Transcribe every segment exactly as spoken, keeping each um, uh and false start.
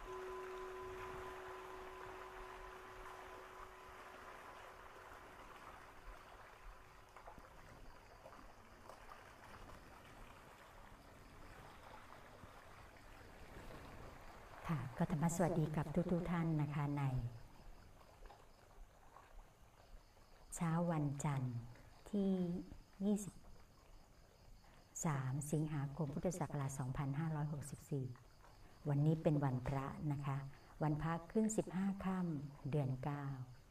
ค่ะก็ธรรมสวัสดีกับทุกๆท่านนะคะในเช้าวันจันทร์ที่ยี่สิบสามสิงหาคมพุทธศักราชสองพันห้าร้อยหกสิบสี่วันนี้เป็นวันพระนะคะวันพระขึ้นสิบห้าค่ำเดือนเก้า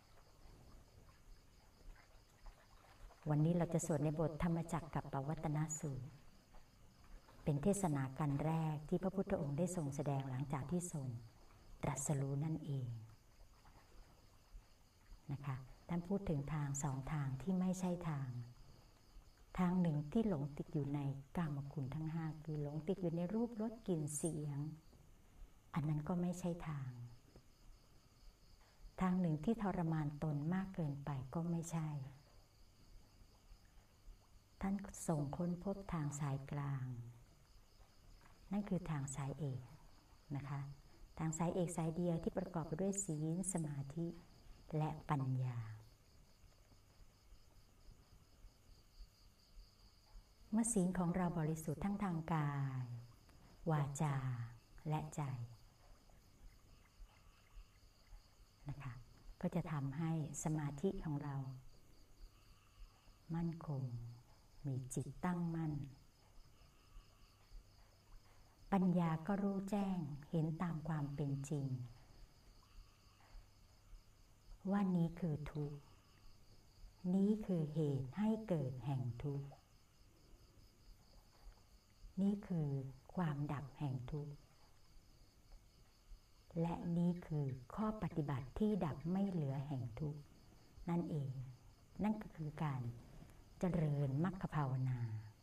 วันนี้เราจะสวดในบทธรรมจักรกับปวัตตนสูตรเป็นเทศนาการแรกที่พระพุทธองค์ได้ทรงแสดงหลังจากที่ทรงตรัสรู้นั่นเองนะคะท่านพูดถึงทางสองทางที่ไม่ใช่ทางทางหนึ่งที่หลงติดอยู่ในกามคุณทั้งห้าคือหลงติดอยู่ในรูปรสกลิ่นเสียงอันนั้นก็ไม่ใช่ทางทางหนึ่งที่ทรมานตนมากเกินไปก็ไม่ใช่ท่านส่งค้นพบทางสายกลางนั่นคือทางสายเอกนะคะทางสายเอกสายเดียวที่ประกอบไปด้วยศีลสมาธิและปัญญาเมื่อศีลของเราบริสุทธิ์ทั้งทางกายวาจาและใจนะคะก็จะทำให้สมาธิของเรามั่นคงมีจิตตั้งมั่นปัญญาก็รู้แจ้งเห็นตามความเป็นจริงว่านี้คือทุกข์นี้คือเหตุให้เกิดแห่งทุกข์นี่คือความดับแห่งทุกข์และนี้คือข้อปฏิบัติที่ดับไม่เหลือแห่งทุกข์นั่นเองนั่นก็คือการเจริญมรรคภาวนา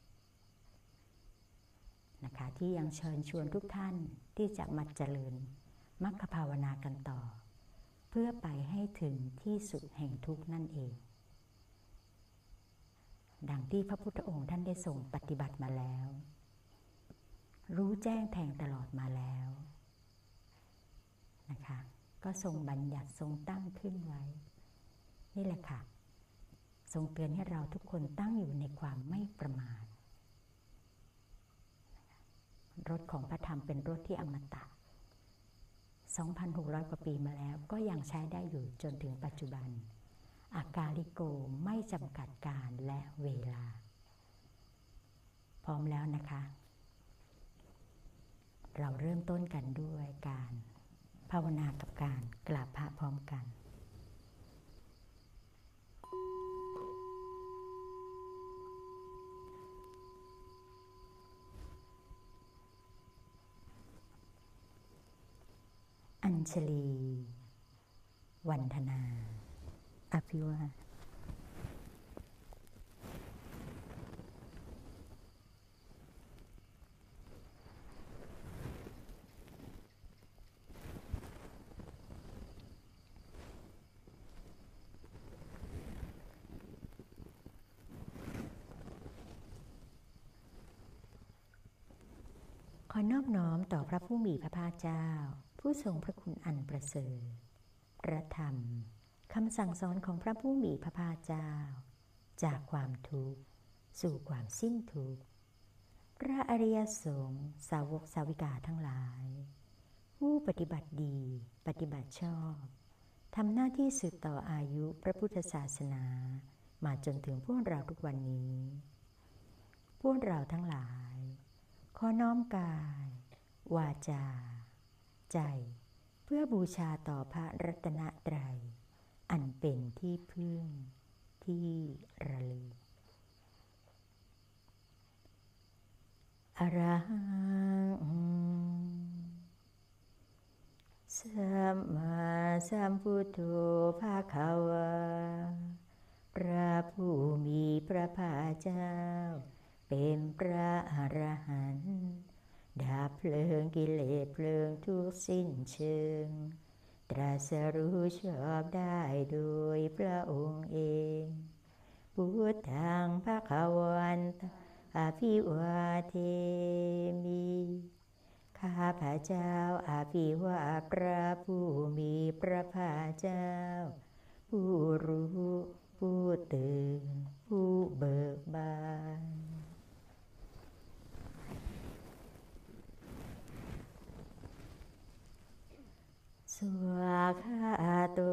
นะคะที่ยังเชิญชวนทุกท่านที่จะมาเจริญมรรคภาวนากันต่อเพื่อไปให้ถึงที่สุดแห่งทุกข์นั่นเองดังที่พระพุทธองค์ท่านได้ทรงปฏิบัติมาแล้วรู้แจ้งแทงตลอดมาแล้วนะคะก็ทรงบัญญัติทรงตั้งขึ้นไว้นี่แหละค่ะทรงเตือนให้เราทุกคนตั้งอยู่ในความไม่ประมาทรถของพระธรรมเป็นรถที่อมตะ สองพันหกร้อย กว่าปีมาแล้วก็ยังใช้ได้อยู่จนถึงปัจจุบันอากาลิโกไม่จำกัดการและเวลาพร้อมแล้วนะคะเราเริ่มต้นกันด้วยการภาวนากับการกราบพระพร้อมกันอัญชลีวันธนาอภิวาทขอนอบน้อมต่อพระผู้มีพระภาคเจ้าผู้ทรงพระคุณอันประเสริฐพระธรรมคำสั่งสอนของพระผู้มีพระภาคเจ้าจากความทุกข์สู่ความสิ้นทุกข์พระอริยสงฆ์สาวกสาวิกาทั้งหลายผู้ปฏิบัติดีปฏิบัติชอบทำหน้าที่สืบต่ออายุพระพุทธศาสนามาจนถึงพวกเราทุกวันนี้พวกเราทั้งหลายขอน้อมกายวาจาใจเพื่อบูชาต่อพระรัตนตรัยอันเป็นที่พึ่งที่ระลึกอะระหังสัมมาสัมพุทโธภะคะวาพระผู้มีพระภาคเจ้าเป็นพระอรหันต์ดับเพลิงกิเลสเพลิงทุกข์สิ้นเชิงตรัสรู้ชอบได้โดยพระองค์เองพุทธังภคะวันตังอภิวาเทมิขข้าพระเจ้าอาภิวาทพระผู้มีพระภาคเจ้าผู้รู้ผู้ตื่นผู้เบิกบานสวากขาโต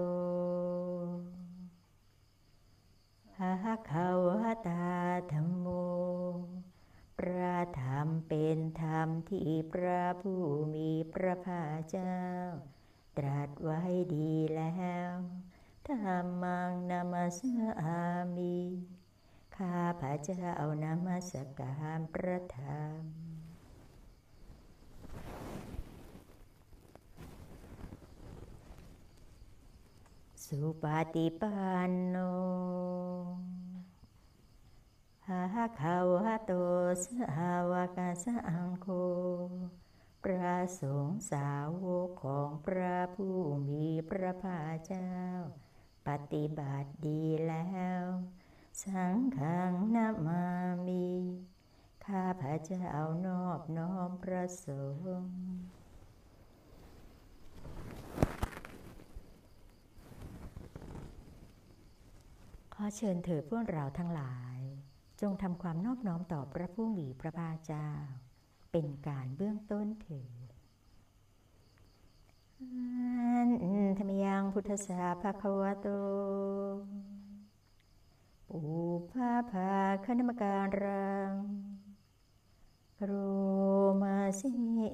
ภะคะวะตาธัมโมพระธรรมเป็นธรรมที่พระผู้มีพระภาคเจ้าตรัสไว้ดีแล้วธัมมังนามัสสามิข้าพระเจ้านมัสการพระธรรมสุปฏิปันโนภะคะวะโตสาวกสังโฆพระสงฆ์สาวกของพระผู้มีพระภาคเจ้าปฏิบัติดีแล้วสังฆังนะมามิข้าพระเจ้านอบน้อมพระสงฆ์ขอเชิญเถิดพวกเราทั้งหลายจงทำความนอบน้อมต่อพระผู้มีพระภาคเจ้าเป็นการเบื้องต้นเถิดธรรมยังพุทธสาภะคะวะโตปุพพะภาคณมการังกโรมาสิ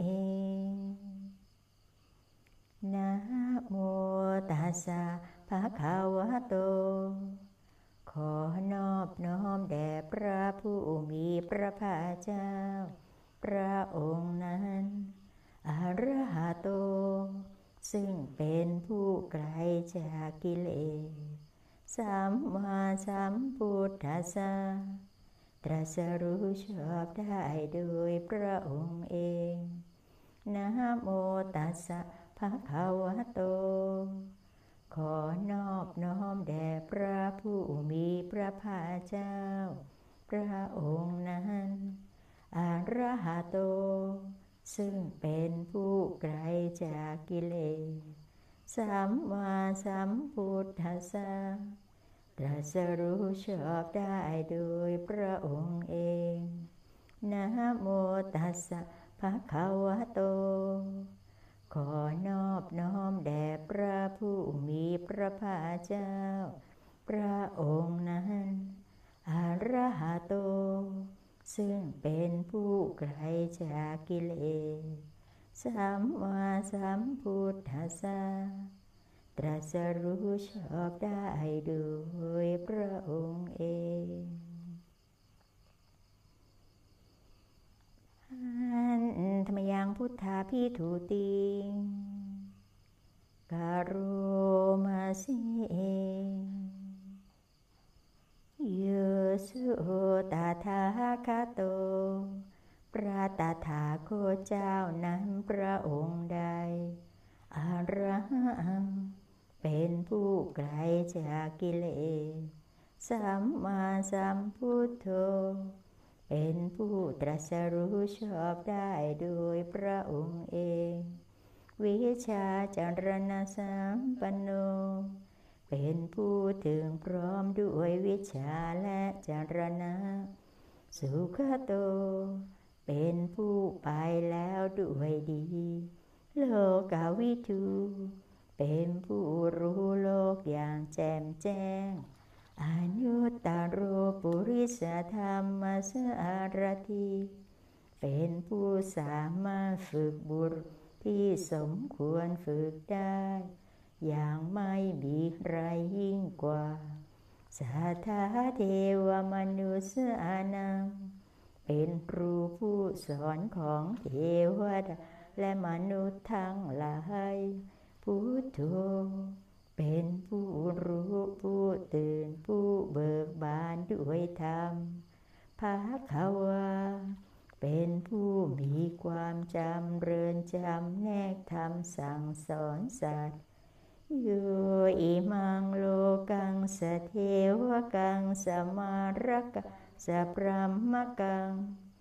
นะโมตัสสะภะคะวะโตขอนอบน้อมแด่พระผู้มีพระภาคเจ้าพระองค์นั้นอรหัตโตซึ่งเป็นผู้ไกลจากกิเลสสัมมาสัมพุทธัสสะตรัสรู้ชอบได้โดยพระองค์เองนะโมตัสสะภะคะวะโตขอนอบน้อมแด่พระผู้มีพระภาคเจ้าพระองค์นั้นอรหัตโตซึ่งเป็นผู้ไกลจากกิเลสสัมมาสัมพุทธัสสะตรัสรู้ชอบได้โดยพระองค์เองนะโมตัสสะภะคะวะโตขอนอบน้อมแด่พระผู้มีพระภาคเจ้าพระองค์นั้นอรหัตโตซึ่งเป็นผู้ไกลจากกิเลสสัมมาสัมพุทธัสสะตรัสรู้ชอบได้โดยพระองค์เองธรรมยังพุทธาภิถุติงกโรมาสิโยสุตถาคโตพระตถาคตเจ้านั้นพระองค์ใดอรหังเป็นผู้ไกลจากกิเลสสัมมาสัมพุทโธเป็นผู้ตรัสรู้ชอบได้โดยพระองค์เองวิชาจารณะสัมปันโนเป็นผู้ถึงพร้อมด้วยวิชาและจารณะสุขโตเป็นผู้ไปแล้วด้วยดีโลกวิทูเป็นผู้รู้โลกอย่างแจ่มแจ้งอนุตตโรปุริสธรรมสารถิเป็นผู้สามารถฝึกบุรุษที่สมควรฝึกได้อย่างไม่มีใครยิ่งกว่าสัทธาเทวมนุษย์อานังเป็นครูผู้สอนของเทวดาและมนุษย์ทั้งหลายพุทโธเป็นผู้รู้ผู้ตื่นผู้เบิกบานด้วยธรรมภคะวาเป็นผู้มีความจำเริญจำแนกธรรมสั่งสอนสัตว์โยอิมังโลกังสเทวกังสมารกังสพรหมกัง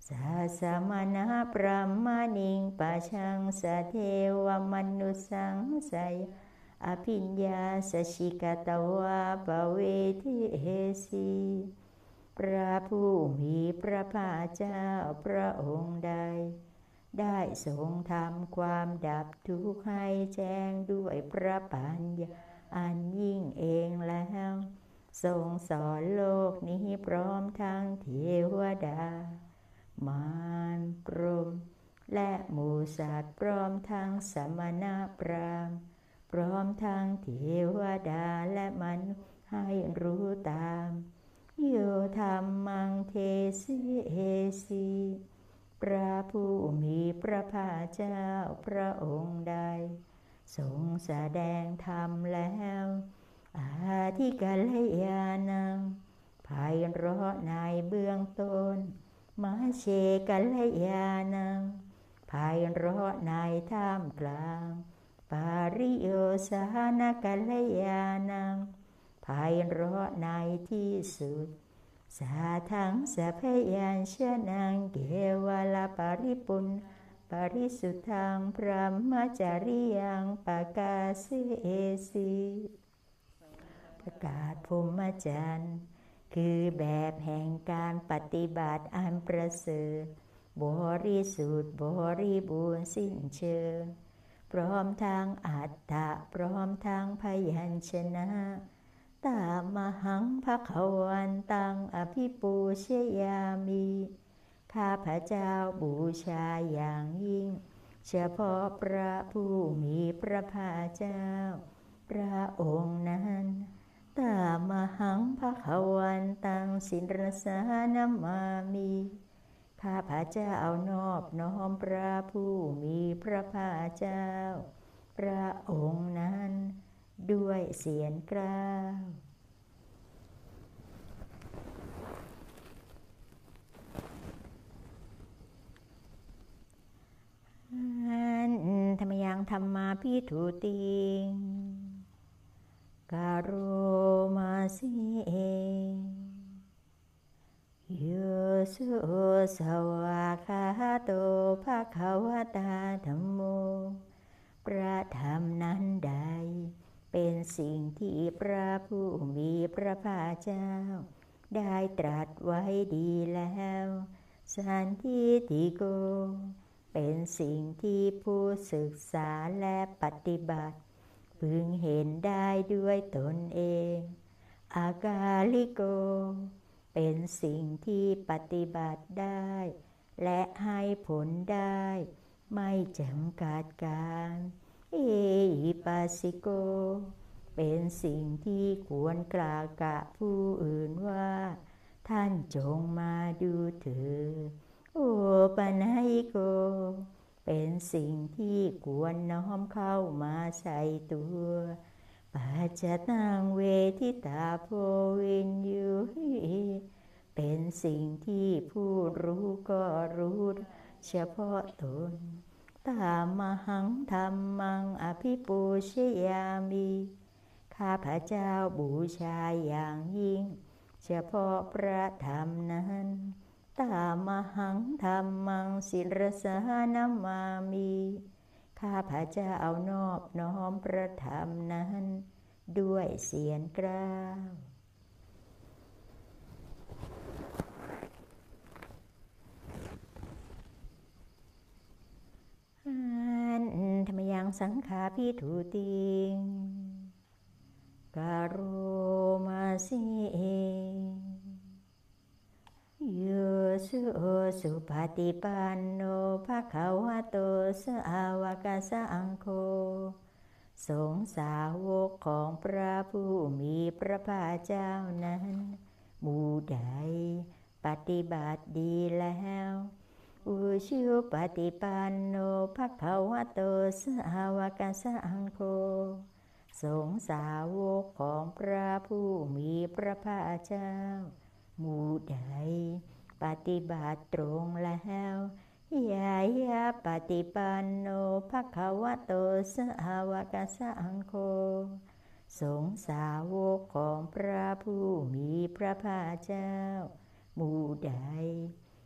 สัสมณะพรหมณิงปะชังสเทวมนุสังสยอภิญญาสชิกตวาปเวทิเอสีพระผู้มีพระภาคเจ้าพระองค์ใดได้ทรงทำความดับทุกข์ให้แจ้งด้วยพระปัญญาอันยิ่งเองแล้วทรงสอนโลกนี้พร้อมทั้งเทวดามารพรหมและหมู่สัตว์พร้อมทั้งสมณพราหมณ์พร้อมทั้งเทวดาและมนุษย์ให้รู้ตามโยธรรมังเทสิเอสีพระผู้มีพระภาคเจ้าพระองค์ใดทรงแสดงธรรมแล้วอาทิกัลยาณังไพเราะในเบื้องต้นมาเชกัลยาณังไพเราะในท่ามกลางปาริโยสานกัลยาณังไพเราะในที่สุดสาทังสัพพยัญชนะเกวลปาริปุณปาริสุทธังพระมจาริยังปกาเสเอสีประกาศพรหมจรรย์คือแบบแห่งการปฏิบัติอันประเสริฐบริสุทธิ์บริบูรณ์สิ้นเชิงพร้อมทั้งอัตถะพร้อมทั้งพยัญชนะตามหังภคะวันตังอภิปูชยามิข้าพเจ้าบูชาอย่างยิ่งเฉพาะพระผู้มีพระภาคเจ้าพระองค์นั้นตามหังภคะวันตังสิรสานามามิข้าพเจ้านอบน้อมพระผู้มีพระภาคเจ้าพระองค์นั้นด้วยเสียงกล้าวธรรมยังธรรมาภิทุติงกโรมาสิเอโยสุสวากขาโตภควตาธัมโมพระธรรมนั้นใดเป็นสิ่งที่พระผู้มีพระภาคเจ้าได้ตรัสไว้ดีแล้วสันทิฏฐิโกเป็นสิ่งที่ผู้ศึกษาและปฏิบัติพึงเห็นได้ด้วยตนเองอากาลิโกเป็นสิ่งที่ปฏิบัติได้และให้ผลได้ไม่จำกัดการเอหิปัสสิโกเป็นสิ่งที่ควรกล่าวกับผู้อื่นว่าท่านจงมาดูเถิดโอปนัยโกเป็นสิ่งที่ควรน้อมเข้ามาใส่ตัวปัจจตังเวทิตาโพวินยูหิเป็นสิ่งที่ผู้รู้ก็รู้เฉพาะตนตามหังธรรมังอภิปูชยามิข้าพเจ้าบูชาอย่างยิ่งเฉพาะพระธรรมนั้นตามหังธรรมังศิรสานามามิข้าพเจ้านอบน้อมพระธรรมนั้นด้วยเสียงกล้าวธรรมยังสังฆาภิทุติงกโรมาสิเอโยสุสุปฏิปันโนภควโตสาวกสังโฆสงฆ์สาวกของพระผู้มีพระภาคเจ้านั้นหมู่ใดปฏิบัติดีแล้วอุชุปฏิปันโนภควโตสาวกสังโฆสงฆ์สาวกของพระผู้มีพระภาคเจ้าหมู่ใดปฏิบัติตรงแล้วยายาปฏิปันโนภควโตสาวกสังโฆสงฆ์สาวกของพระผู้มีพระภาคเจ้าหมู่ใด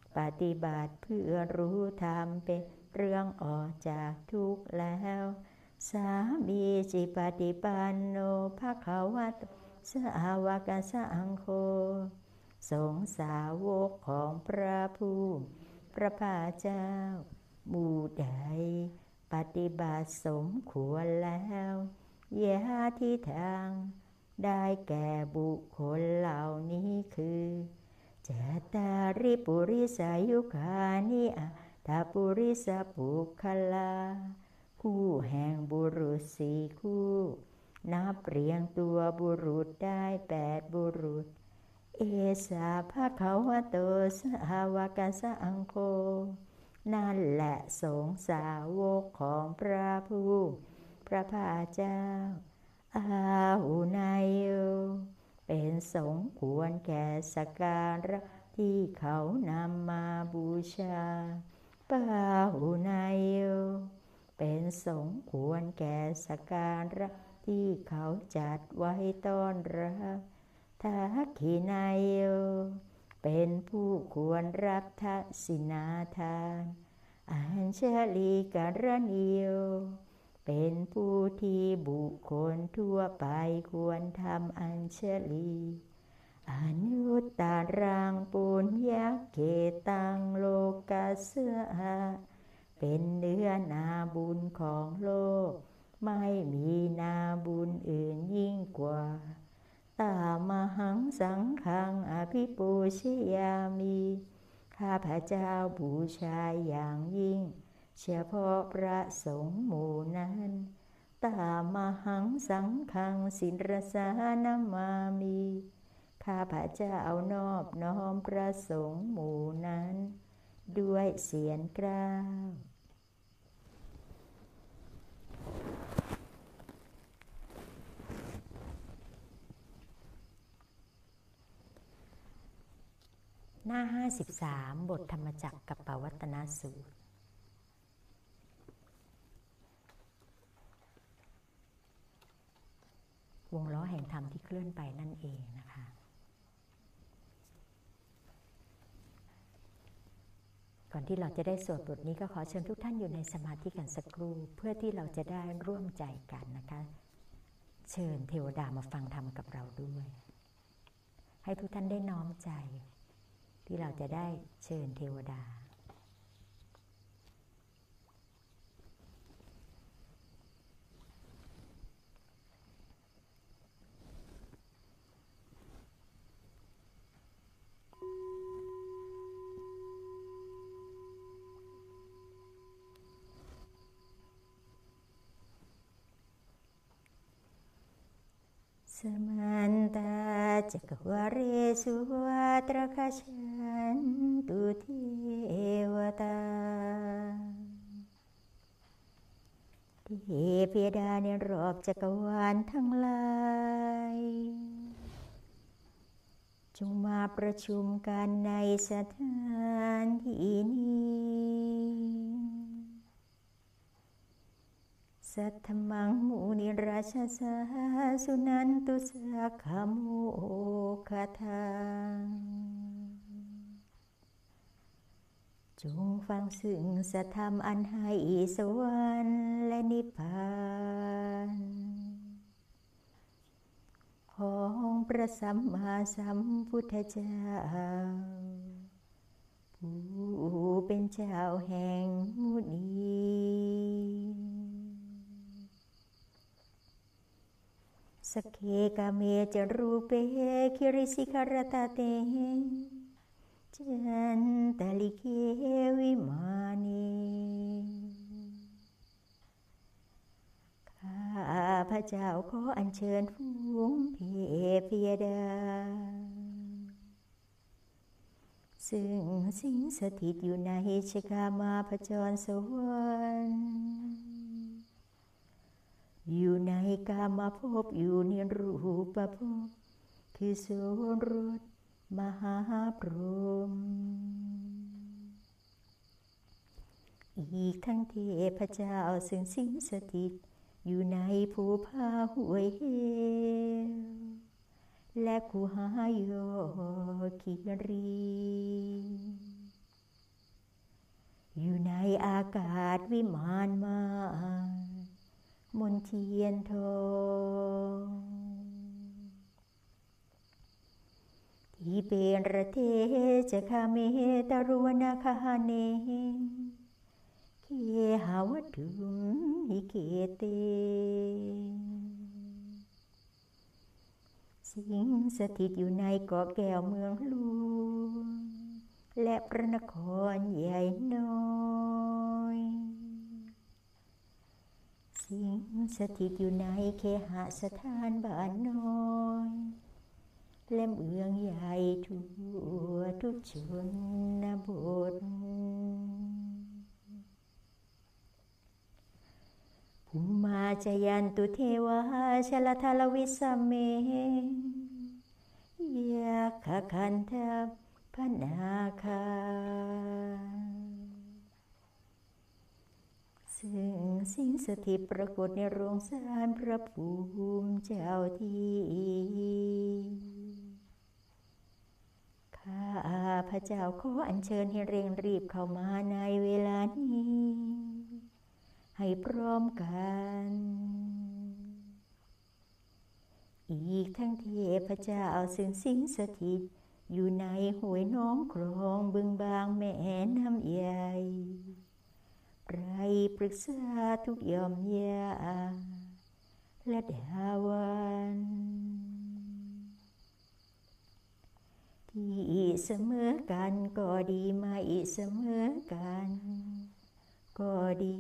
ปฏิบัติเพื่อรู้ธรรมเป็นเรื่องออกจากทุกข์แล้วสามีจิปฏิปันโนภควโตสาวกสังโฆสงฆ์สาวกของพระผู้พระภาคเจ้าหมู่ใดปฏิบัติสมควรแล้วยะที่ทางได้แก่บุคคลเหล่านี้คือจตาริปุริสายุคานิอัตถปุริสปุคคลาคู่แห่งบุรุษสี่คู่นับเรียงตัวบุรุษได้แปดบุรุษเอสาภควโตสาวกสังโฆนั่นแหละสงฆ์สาวกของพระผู้พระภาคเจ้าอาหุนายโยเป็นสงฆ์ควรแก่สักการะที่เขานำมาบูชาปาหุนายโยเป็นสงฆ์ควรแก่สักการะที่เขาจัดไว้ต้อนรับทักขินายโยเป็นผู้ควรรับทักษิณาทานอัญชลีการณิโยเป็นผู้ที่บุคคลทั่วไปควรทำอัญชลีอนุตตรังปุญญเกตังโลกัสสะเป็นเนื้อนาบุญของโลกไม่มีนาบุญอื่นยิ่งกว่าตามหังสังฆังอภิปูชยามิข้าพเจ้าบูชาอย่างยิ่งเฉพาะพระสงฆ์หมู่นั้นตามหังสังฆังศิรสานามามิข้าพเจ้านอบน้อมพระสงฆ์หมู่นั้นด้วยเสียงกล้าวหน้าห้าสิบสามบทธรรมจักรกัปปวัตตนสูตรวงล้อแห่งธรรมที่เคลื่อนไปนั่นเองนะคะก่อนที่เราจะได้สวดบทนี้ก็ขอเชิญทุกท่านอยู่ในสมาธิกันสักครู่เพื่อที่เราจะได้ร่วมใจกันนะคะเชิญเทวดามาฟังธรรมกับเราด้วยให้ทุกท่านได้น้อมใจที่เราจะได้เชิญเทวดาสมันตาจักวาเรสุวัตรคชันตุเทวตาเทพยดาในรอบจักรวาลทั้งหลายจงมาประชุมกันในสถานที่นี้สัทธมังมุนิราชสาสุนันตุสักขโมคทังจงฟังซึ่งสัทธรรมอันให้สวรรค์และนิพพานของพระสัมมาสัมพุทธเจ้าผู้เป็นเจ้าแห่งมุนีสเคกาเมจรูเปคิริสิคารตาเตจันตลิเควิมานีข้าพระเจ้าขออัญเชิญฝูงเทพยดาซึ่งสิงสถิตอยู่ในชกามาพจรสวรรค์อยู่ในกามภพอยู่ในรูปภพคือโสรสมหาพรหมอีกทั้งเทพเจ้าซึ่งสิงสถิตอยู่ในภูผาห้วยเหวและคูหาโยคิรีอยู่ในอากาศวิมานมามนเทียนทองที่เป็นระเทจะคาเมตรุวนาคาเนเคหาวัตุมหิเกเตสิงสถิตอยู่ในเกาะแก้วเมืองหลวงและพระนครใหญ่น้อยสิงสถิตอยู่ในเคหสถานบ้านน้อยและเมืองใหญ่ทั่วทุกชนบทภูมาจยันตุเทวาชลทาลวิสเมยาคคันธพนาคาซึ่งสิ่งสถิตปรากฏในโรงศาลพระภูมิเจ้าที่ข้าพระเจ้าขออัญเชิญให้เร่งรีบเข้ามาในเวลานี้ให้พร้อมกันอีกทั้งเทพเจ้าซึ่งสิงสถิตอยู่ในห้วยน้องคลองบึงบางแม่น้ำใหญ่ไพรปรึกษาทุกยอมยาและดาวันที่เสมอกันก็ดีไม่เสมอกันก็ดี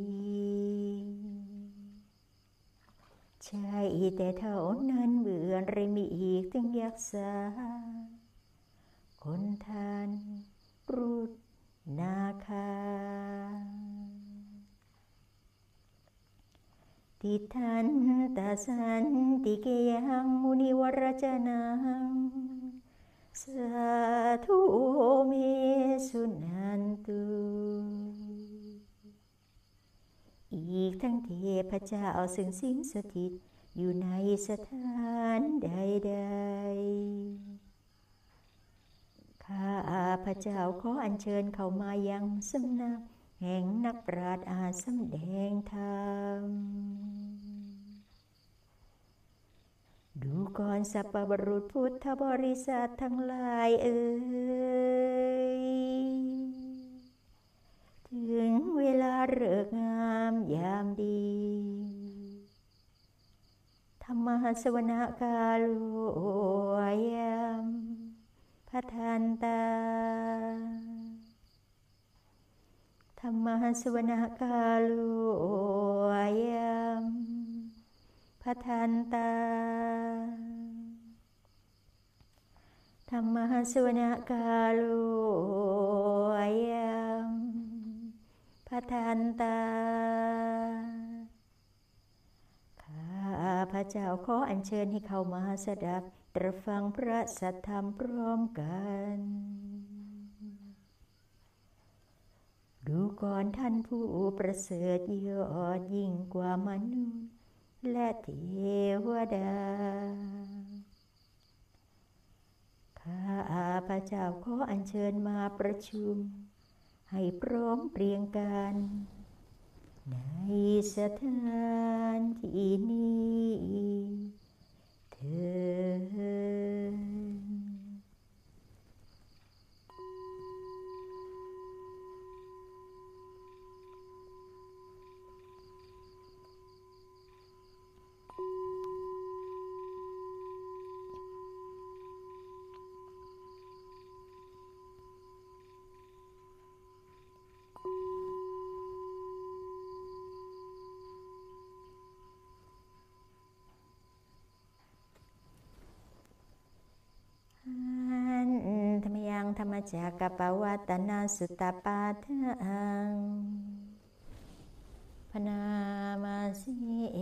ใช่แต่เท่านั้นเบื่อไรมีอีกถึงยักษาคนทานรุดนาคาติทันตาสันติเกยังมุนิวรจนังสาธุเมสุนันตุอีกทั้งเทพเจ้าซึ่งสิงสถิตอยู่ในสถานใดๆข้าพระเจ้าขออัญเชิญเข้ามายังสำนักแห่งนักปราชญ์อาจสำแดงธรรมดูก่อนสัพพบุรุษพุทธบริษัททั้งหลายเอ่ยถึงเวลาฤกษ์งามยามดีธรรมสวนาคาโลยามพัทันตาธรรมสวนาคาโลยามพัทันตาธรรมสวนาคาโลยามพัทันตาข้าพระเจ้าขออัญเชิญให้เข้ามาสดับตรับฟังพระสัทธรรมพร้อมกันดูก่อนท่านผู้ประเสริฐยอดยิ่งกว่ามนุษย์และเทวดาข้าพระเจ้าขออัญเชิญมาประชุมให้พร้อมเพรียงกันในสถานที่นี้เถิด ธรรมจักรปวัตตนาสุตตปาทังพนามาสี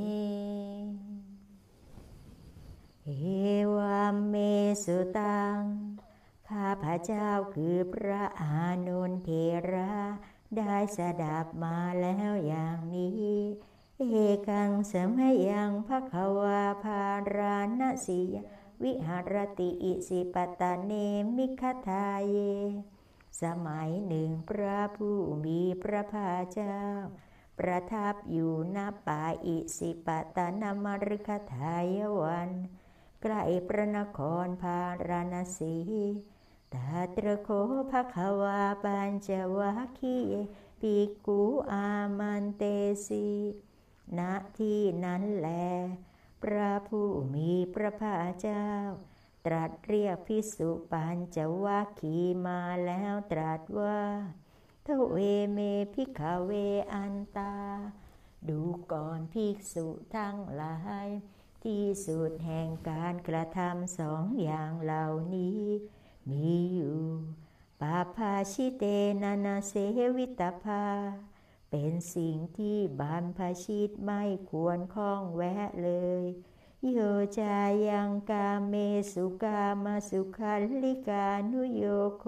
เอวามเมสุตังข้าพระเจ้าคือพระอานนท์เถระได้สดับมาแล้วอย่างนี้เอกังสมัยยังภควาภาราณสีวิหารติอิสิปตาเนมิคทาเยสมัยหนึ่งพระผู้มีพระภาคเจ้าประทับอยู่ณป่าอิสิปตนมฤคทายวันใกล้พระนครพาราณสีตาตระโคภควาปัญจวัคคีย์ภิกขุอามันเตสีณที่นั้นแลพระผู้มีพระภาคเจ้าตรัสเรียกภิกษุปัญจวัคคีย์มาแล้วตรัสว่าทเวเมภิกขเวอันตาดูก่อนภิกษุทั้งหลายที่สุดแห่งการกระทำสองอย่างเหล่านี้มีอยู่ปาภาชิเตนานาเสวิตภาเป็นสิ่งที่บรรพชิตไม่ควรข้องแวะเลยโยจายังกาเมสุกามาสุขัลลิกานุโยโค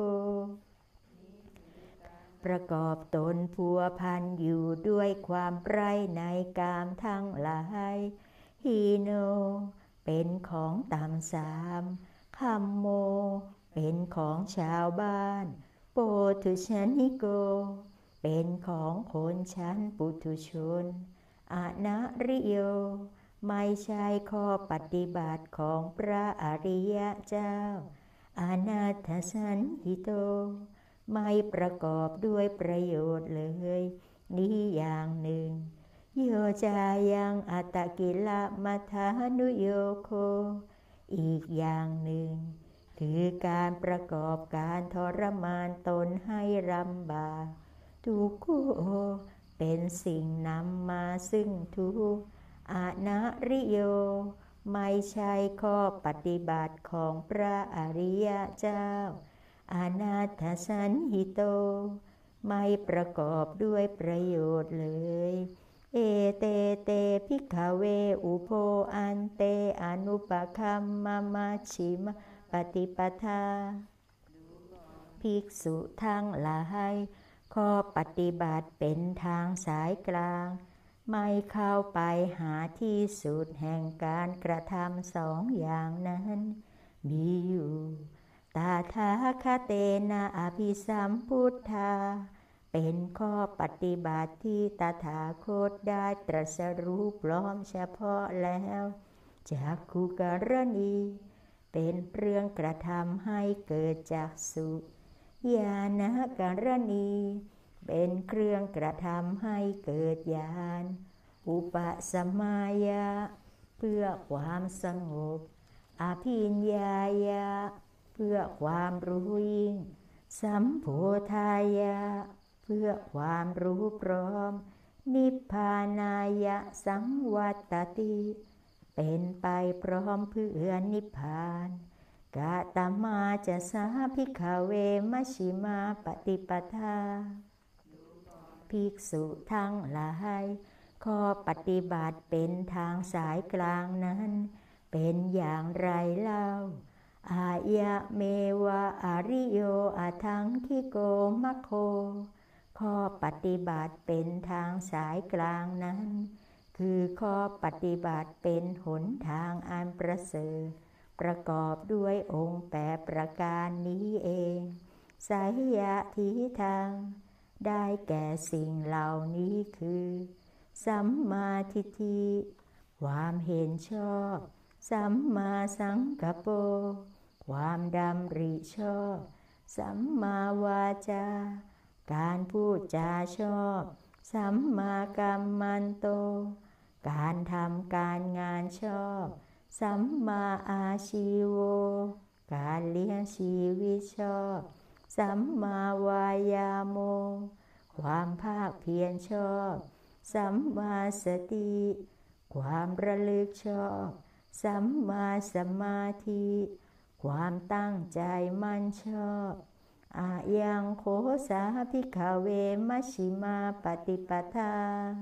ประกอบตนพัวพันอยู่ด้วยความใคร่ในกามทั้งหลายฮีโนเป็นของต่ำสามคัมโมเป็นของชาวบ้านโปทุชนิโกเป็นของคนชั้นปุถุชนอนาริโยไม่ใช่ข้อปฏิบัติของพระอริยเจ้าอนาถสันหิโตไม่ประกอบด้วยประโยชน์เลยนี้อย่างหนึ่งโยจายังอัตตกิลมัทธานุโยโคอีกอย่างหนึ่งคือการประกอบการทรมานตนให้ลำบากทุกข์เป็นสิ่งนำมาซึ่งทุกข์อนาริโยไม่ใช่ข้อปฏิบัติของพระอริยเจ้าอนาถสันหิโตไม่ประกอบด้วยประโยชน์เลยเอเตเตภิกขเวอุโภอันเตอนุปคัมมมัชฌิมปฏิปทาภิกษุทั้งหลายข้อปฏิบัติเป็นทางสายกลางไม่เข้าไปหาที่สุดแห่งการกระทำสองอย่างนั้นมีอยู่ตถาคเตนะอภิสัมพุทธาเป็นข้อปฏิบัติที่ตถาคตได้ตรัสรู้พร้อมเฉพาะแล้วจักขุกรณีเป็นเรื่องกระทำให้เกิดจักษุญาณกรณีเป็นเครื่องกระทำให้เกิดญาณอุปสัมมายะเพื่อความสงบอภิญญายะเพื่อความรู้ยิ่งสัมโพธายะเพื่อความรู้พร้อมนิพพานายะสังวัตติเป็นไปพร้อมเพื่อนิพพานกะตมาจะสาภิกขเวมัชฌิมาปฏิปทาภิกษุทั้งหลายข้อปฏิบัติเป็นทางสายกลางนั้นเป็นอย่างไรเล่าอายะเมวะอริโยอะทังคิโกมะโคข้อปฏิบัติเป็นทางสายกลางนั้นคือข้อปฏิบัติเป็นหนทางอันประเสริฐประกอบด้วยองค์แปดประการนี้เองสายะทิทางได้แก่สิ่งเหล่านี้คือสัมมาทิฏฐิความเห็นชอบสัมมาสังกัปโปความดำริชอบสัมมาวาจาการพูดจาชอบสัมมากัมมันโตการทำการงานชอบสัมมาอาชีโวการเลี้ยงชีวิตชอบสัมมาวายาโมความภาคเพียรชอบสัมมาสติความระลึกชอบสัมมาสมาธิความตั้งใจมั่นชอบอายังโคสาภิกขเวมัชฌิมาปฏิปทา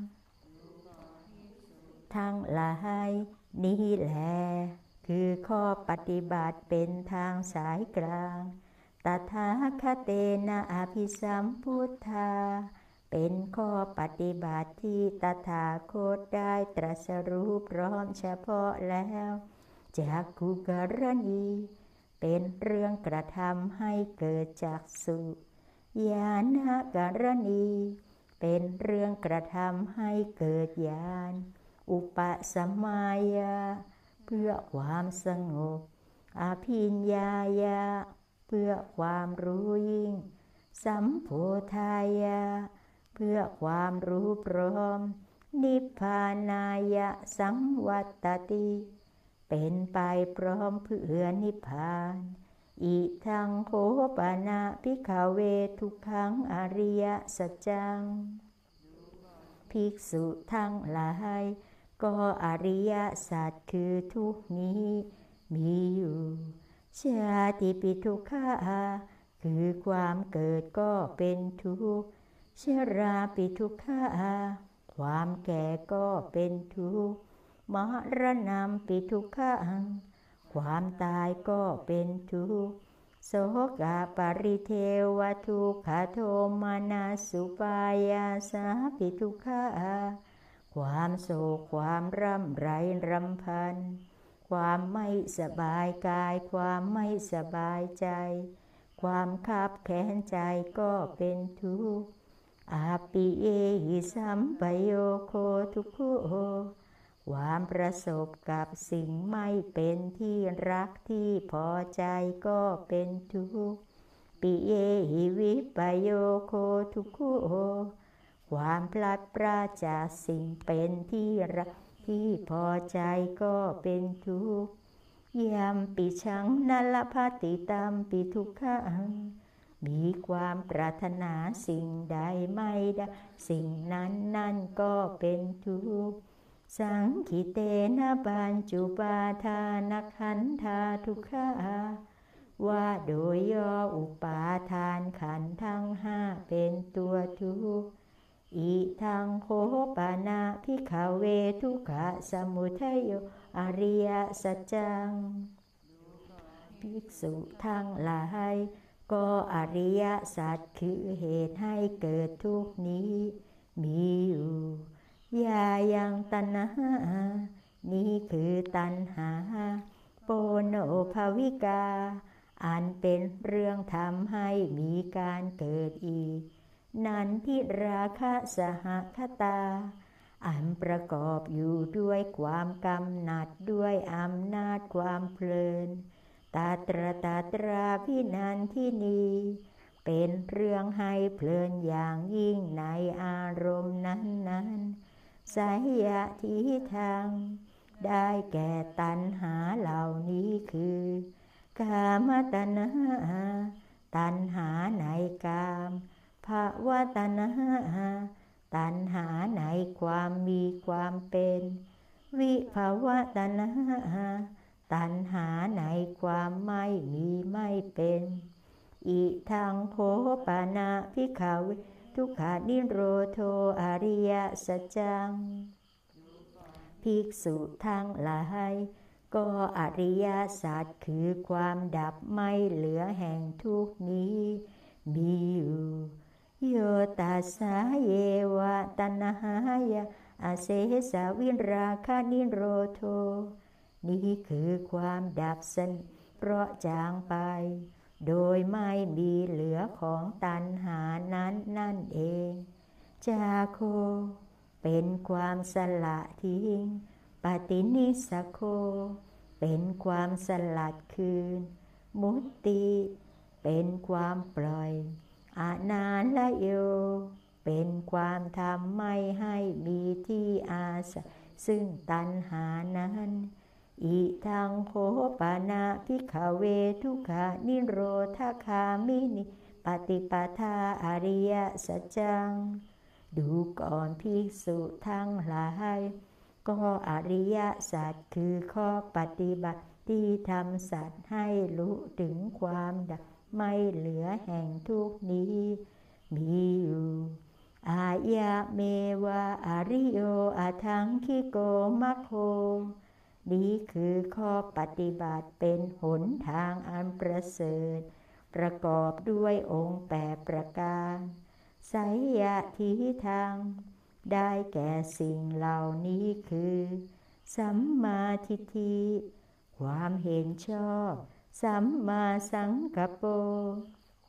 ทั้งหลายนี้แหละคือข้อปฏิบัติเป็นทางสายกลางตถาคเตนะอภิสัมพุทธาเป็นข้อปฏิบัติที่ตถาคตได้ตรัสรู้พร้อมเฉพาะแล้วจักขุกรณีเป็นเรื่องกระทำให้เกิดจักษุญาณการณีเป็นเรื่องกระทำให้เกิดญาณอุปสัมมายาเพื่อความสงบอภิญญายาเพื่อความรู้ยิ่งสัมโพธายาเพื่อความรู้พร้อมนิพพานายะสังวัตติเป็นไปพร้อมเพื่อนิพพานอิทังโคปานะภิกขเวทุกขังอริยสัจจังภิกษุทั้งหลายก็อริยสัจคือทุกนี้มีอยู่ชาติปิทุกขาคือความเกิดก็เป็นทุกข์ชราปิทุกขาความแก่ก็เป็นทุกข์มรณะปิทุกขังความตายก็เป็นทุกข์โสกปริเทวทุกขโทมนัสสุปายาสาปิทุกขาความโศกความร่ำไรรำพันความไม่สบายกายความไม่สบายใจความคับแค้นใจก็เป็นทุกข์อาปิเอหิสัมปโยโคทุกขโหความประสบกับสิ่งไม่เป็นที่รักที่พอใจก็เป็นทุกข์ปิเยหิวิปโยโคทุกขโหความพลัดพรากจากสิ่งเป็นที่รักที่พอใจก็เป็นทุกข์ยัมปิชังนัลลภติตัมปิทุกขังมีความปรารถนาสิ่งใดไม่ได้สิ่งนั้นนั่นก็เป็นทุกข์สังขิเตนะปัญจุปาทานขันธาทุกขาว่าโดยย่ออุปาทานขันธ์ทั้งห้าเป็นตัวทุกข์อิทังโคปานะภิกขเวทุกขสมุทัยโยอริยสัจจังภิกษุทั้งหลายก็อริยสัจคือเหตุให้เกิดทุกข์นี้มีอยู่ยายังตัณหานี้คือตัณหาโปโนภวิกาอันเป็นเรื่องทำให้มีการเกิดอีกนันทิราคะสหคตาอันประกอบอยู่ด้วยความกำหนัดด้วยอำนาจความเพลินตาตระตาตราพินันทินีเป็นเรื่องให้เพลินอย่างยิ่งในอารมณ์นั้นๆสายะทิทางได้แก่ตัณหาเหล่านี้คือกามตัณหาตัณหาในกามภวตัณหาตัณหาในความมีความเป็นวิภวตัณหาตัณหาในความไม่มีไม่เป็นอิทังโคปานะภิกขเวทุกขานิโรโธอริยสัจจังภิกษุทั้งหลายก็อริยสัจคือความดับไม่เหลือแห่งทุกนี้มีอยู่โยตัสสะเยวะตัณหายะอาเสสะวิราคะนิโรโธนี้คือความดับสิ้นเพราะจางไปโดยไม่มีเหลือของตัณหานั้นนั่นเองจาโคเป็นความสละทิ้งปฏินิสสโคเป็นความสลัดคืนมุตติเป็นความปล่อยอานาลโยเป็นความทำไม่ให้มีที่อาศัยซึ่งตัณหานั้นอิทังโคปานะภิกขเวทุกขานิโรธคามินิปฏิปทาอริยสัจจังดูก่อนภิกษุทั้งหลายก็อริยสัจคือข้อปฏิบัติที่ทำสัตว์ให้รู้ถึงความดับไม่เหลือแห่งทุกนี้มีอยู่อายะเมวะอริโยอะทังคิโกมัคโคนี้คือข้อปฏิบัติเป็นหนทางอันประเสริฐประกอบด้วยองค์แปดประการไสยทิทางได้แก่สิ่งเหล่านี้คือสัมมาทิฏฐิความเห็นชอบสัมมาสังกัปโป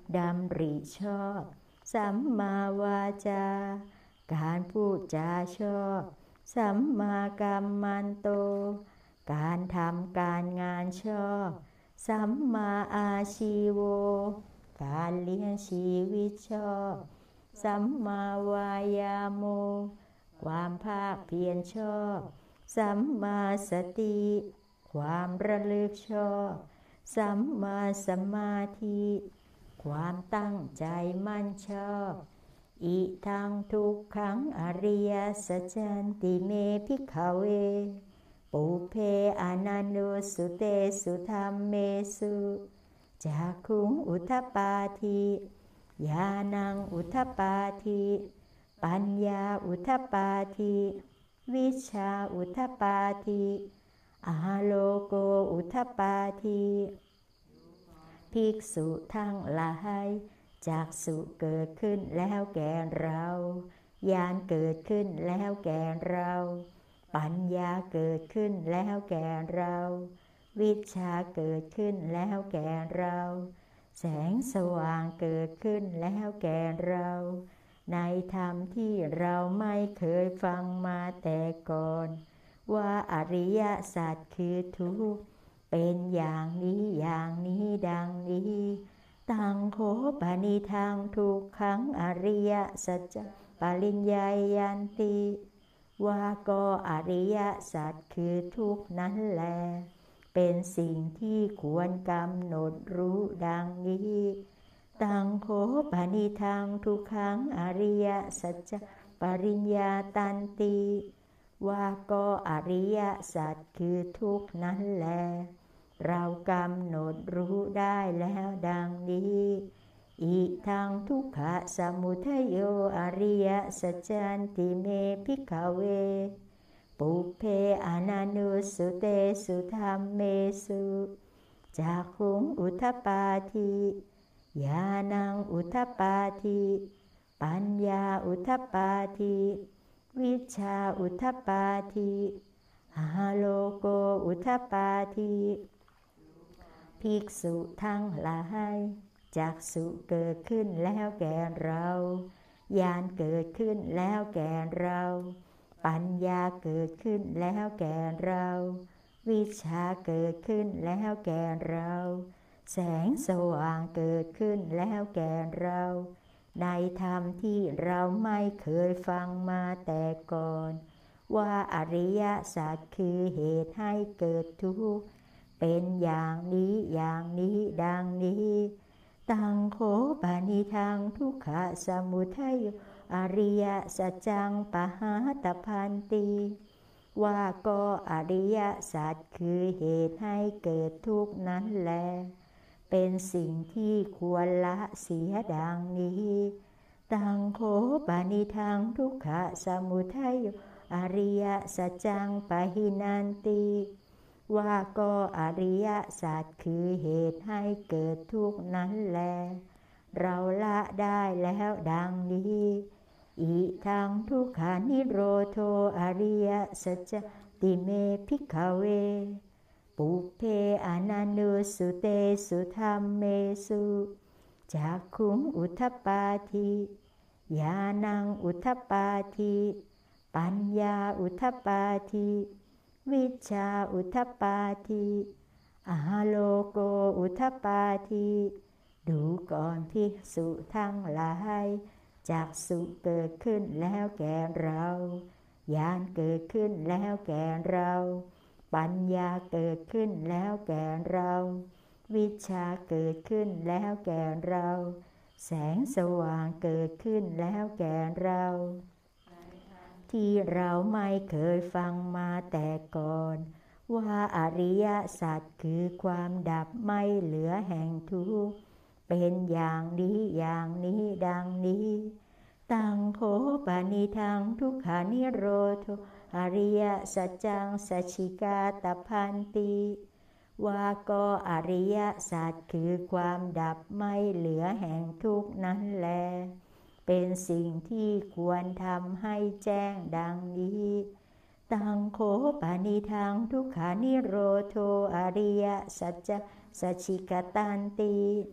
ดำริชอบสัมมาวาจาการพูดจาชอบสัมมากัมมันโตการทำการงานชอบสัมมาอาชีโวการเลี้ยงชีวิตชอบสัมมาวายาโมความภาคเพียรชอบสัมมาสติความระลึกชอบสัมมาสมาธิความตั้งใจมั่นชอบอิทังทุกขังอริยสัจจันติเมภิกขเวปุเพอนันโนสุเตสุธัมเมสุจักขุงอุทธัปปาทิญาณังอุทธัปปาทิปัญญาอุทธัปปาทิวิชชาอุทธัปปาทิอาโลโกอุทธัปปาทิภิกษุทั้งหลายจักษุเกิดขึ้นแล้วแก่เราญาณเกิดขึ้นแล้วแก่เราปัญญาเกิดขึ้นแล้วแก่เราวิชชาเกิดขึ้นแล้วแก่เราแสงสว่างเกิดขึ้นแล้วแก่เราในธรรมที่เราไม่เคยฟังมาแต่ก่อนว่าอริยสัจคือทุกข์เป็นอย่างนี้อย่างนี้ดังนี้ตังโขปนิทังทุกขังอริยสัจปริญญายันติว่าก็อริยสัจคือทุกข์นั้นแลเป็นสิ่งที่ควรกำหนดรู้ดังนี้ตังโขปนิทังทุกขังอริยสัจปริญญาตันติว่าก็อริยสัจคือทุกข์นั้นแลเรากำหนดรู้ได้แล้วดังนี้อิทังทุกขะสมุทัยโยอริยสัจจันติเมภิกขเวปุเพอนันโนสุเตสุธัมเมสุจักขุงอุทธัปปาทิญาณังอุทธัปปาทิปัญญาอุทธัปปาทิวิชชาอุทธัปปาทิอาโลโกอุทธัปปาทิภิกษุทั้งหลายจักษุเกิดขึ้นแล้วแก่เราญาณเกิดขึ้นแล้วแก่เราปัญญาเกิดขึ้นแล้วแก่เราวิชชาเกิดขึ้นแล้วแก่เราแสงสว่างเกิดขึ้นแล้วแก่เราในธรรมที่เราไม่เคยฟังมาแต่ก่อนว่าอริยสัจคือเหตุให้เกิดทุกข์เป็นอย่างนี้อย่างนี้ดังนี้ตังโขปนิทังทุกขะสมุทัยโยอริยสัจจังปหาตพันติว่าก็อริยสัจคือเหตุให้เกิดทุกข์นั้นแลเป็นสิ่งที่ควรละเสียดังนี้ตังโขปนิทังทุกขะสมุทัยโยอริยสัจจังปหินันติว่าก็อริยสัจคือเหตุให้เกิดทุกข์นั้นแลเราละได้แล้วดังนี้อิทังทุกขานิโรโธอริยสัจติเมภิกขเวปุเพอนันโนสุเตสุธัมเมสุจักขุงอุทธัปปาทิญาณังอุทธัปปาทิปัญญาอุทธัปปาทิวิชชาอุทธัปปาทิอาโลโกอุทธัปปาทิดูก่อนภิกษุทั้งหลายจักษุเกิดขึ้นแล้วแก่เราญาณเกิดขึ้นแล้วแก่เราปัญญาเกิดขึ้นแล้วแก่เราวิชชาเกิดขึ้นแล้วแก่เราแสงสว่างเกิดขึ้นแล้วแก่เราที่เราไม่เคยฟังมาแต่ก่อนว่าอริยสัจคือความดับไม่เหลือแห่งทุกข์เป็นอย่างนี้อย่างนี้ดังนี้ตังโขปนิทังทุกขานิโรโธอริยสัจจังสัจฉิกาตพันติว่าก็อริยสัจคือความดับไม่เหลือแห่งทุกข์นั้นแลเป็นสิ่งที่ควรทำให้แจ้งดังนี้ตังโขปนิทังทุกขานิโรโธอริยสัจจสัจฉิกตันติ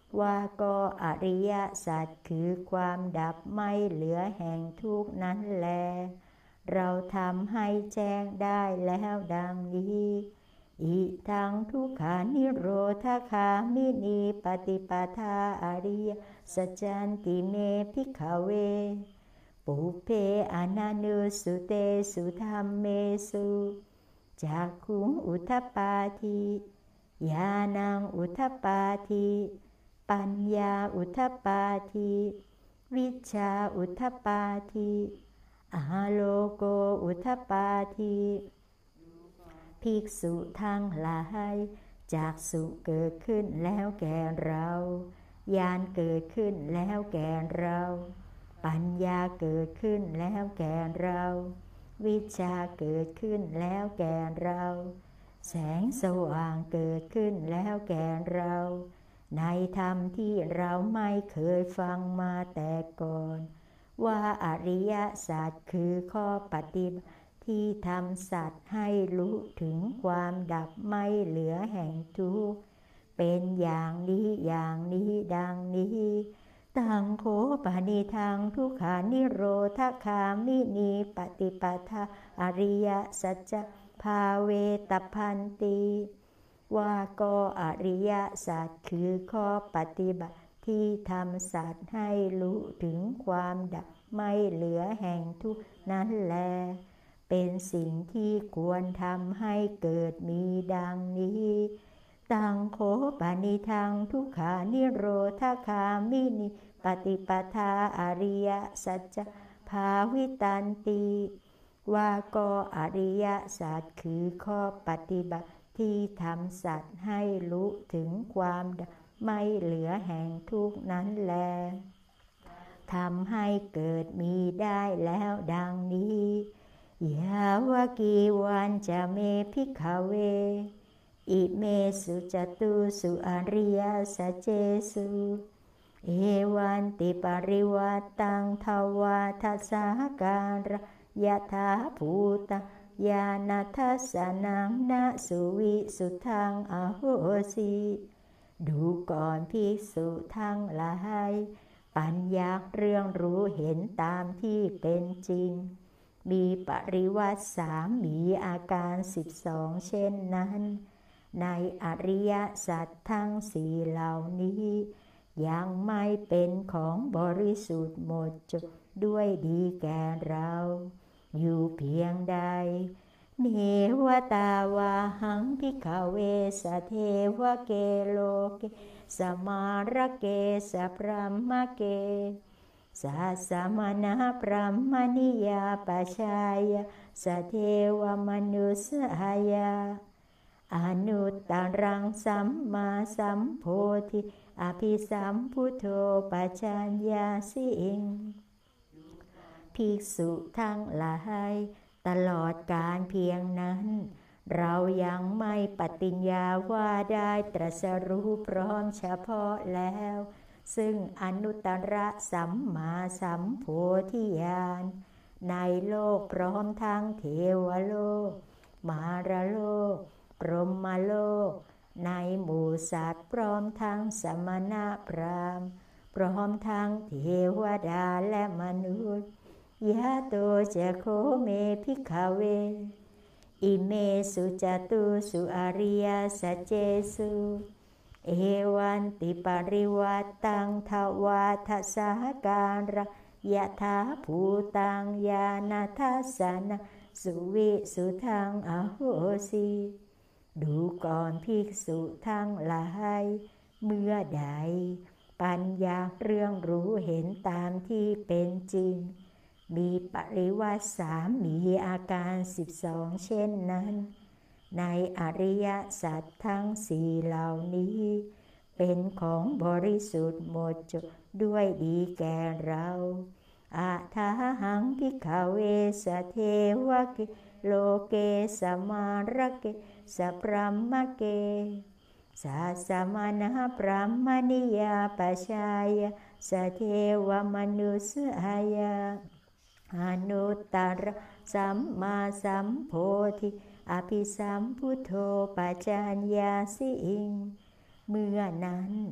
ว่าก็อริยสัจคือความดับไม่เหลือแห่งทุกข์นั้นแลเราทำให้แจ้งได้แล้วดังนี้อิทังทุกขานิโรธคามินีปฏิปทาอริยสัจจันติเมภิกขเวปุเพอนันนุสุเตสุธัมเมสุจักขุงอุทธัปปาทิญาณังอุทธัปปาทิปัญญาอุทธัปปาทิวิชชาอุทธัปปาทิอาโลโกอุทธัปปาทิภิกษุทั้งหลายจากสุเกิดขึ้นแล้วแก่เราญาณเกิดขึ้นแล้วแก่เราปัญญาเกิดขึ้นแล้วแก่เราวิชาเกิดขึ้นแล้วแก่เราแสงสว่างเกิดขึ้นแล้วแก่เราในธรรมที่เราไม่เคยฟังมาแต่ก่อนว่าอริยสัจคือข้อปฏิบัติที่ทำสัตว์ให้รู้ถึงความดับไม่เหลือแห่งทุกข์เป็นอย่างนี้อย่างนี้ดังนี้ตังโคปานิทังทุกขานิโรธคามินีปฏิปทาอริยสัจจะภาเวตพันติว่าก็อริยสัจคือข้อปฏิบัติที่ทำสัตว์ให้รู้ถึงความดับไม่เหลือแห่งทุกข์นั้นแลเป็นสิ่งที่ควรทำให้เกิดมีดังนี้ตังโคปานิทังทุกขานิโรธคามินิปฏิปทาอริยสัจจะภาวิตันติว่าก็อริยสัจคือข้อปฏิบัติที่ทำสัตว์ให้รู้ถึงความดับไม่เหลือแห่งทุกข์นั้นแลทำให้เกิดมีได้แล้วดังนี้ยาวกีวันจะเมภิกขเวอิเมสุจตุสุอริยสัจเจสุเอวันติปริวัตตังทวาทัสสะการะยะถาภูตญาณทัสสนังนะสุวิสุทธังอโหสิดูก่อนภิกษุทั้งหลายปัญญาเรื่องรู้เห็นตามที่เป็นจริงมีปริวัติสามมีอาการสิบสองเช่นนั้นในอริยสัจทั้งสี่เหล่านี้ยังไม่เป็นของบริสุทธิ์หมดจดด้วยดีแก่เราอยู่เพียงใดเนวตาวาหังภิกขเวสเทวเกโลเกสมาระเกสพรหมเกสัสสมณะพรหมนิยาปชายาสเทวมนุสหายาอนุตตรังสัมมาสัมโพธิอภิสัมพุทโธปัจจัญญาสิงภิกษุทั้งหลายตลอดกาลเพียงนั้นเรายังไม่ปฏิญญาว่าได้ตรัสรู้พร้อมเฉพาะแล้วซึ่งอนุตตรสัมมาสัมโพธิญาณในโลกพร้อมทั้งเทวโลกมารโลกพรหมโลกในหมู่สัตว์พร้อมทั้งสมณพราหมณ์พร้อมทั้งเทวดาและมนุษย์ยะโตจะโคเมภิกขเวอิเมสุจตุสุอริยสัจเจสุเอวันติปริวัตตังทวาทัสสะการะยะถาภูตังญาณทัสสนะสุวิสุทังอโหสิดูก่อนภิกษุทั้งหลายเมื่อใดปัญญาเรื่องรู้เห็นตามที่เป็นจริงมีปริวัติสามมีอาการสิบสองเช่นนั้นในอริยสัจทั้งสี่เหล่านี้เป็นของบริสุทธิ์หมดจดด้วยดีแก่เราอาทาหังภิกขเวสเทวเกโลเกสมาระเกสพรหมเกสัสสมณะพรหมนิยาปชายาสเทวมนุสหายาอนุตตรสัมมาสัมโพธิอภิสัมพุทโธปัจจัญญาสิงเมื่อนั้น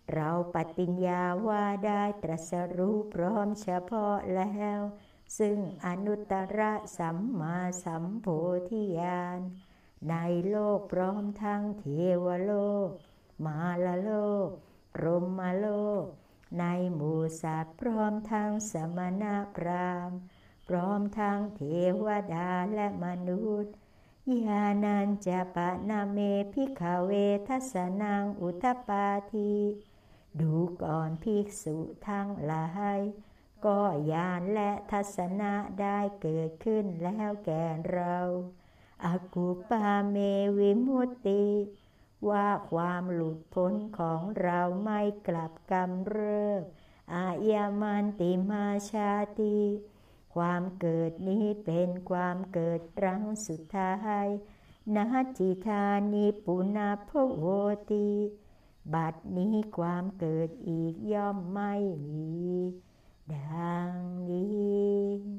เราปฏิญญาว่าได้ตรัสรู้พร้อมเฉพาะแล้วซึ่งอนุตตรสัมมาสัมโพธิญาณในโลกพร้อมทั้งเทวโลกมาลโลกพรหมโลกในหมู่สัตว์พร้อมทั้งสมณพราหมณ์พร้อมทั้งเทวดาและมนุษย์ญาณัญจะปะนาเมภิกขเวทัสสนังอุทปาทิดูก่อนภิกษุทั้งหลายก็ญาณและทัศนะได้เกิดขึ้นแล้วแก่เราอกุปาเมวิมุตติว่าความหลุดพ้นของเราไม่กลับกำเริบอายามันติมาชาติความเกิดนี้เป็นความเกิดครั้งสุดท้ายนาจิธานิปุณพโวติบัดนี้ความเกิดอีกย่อมไม่มีดังนี้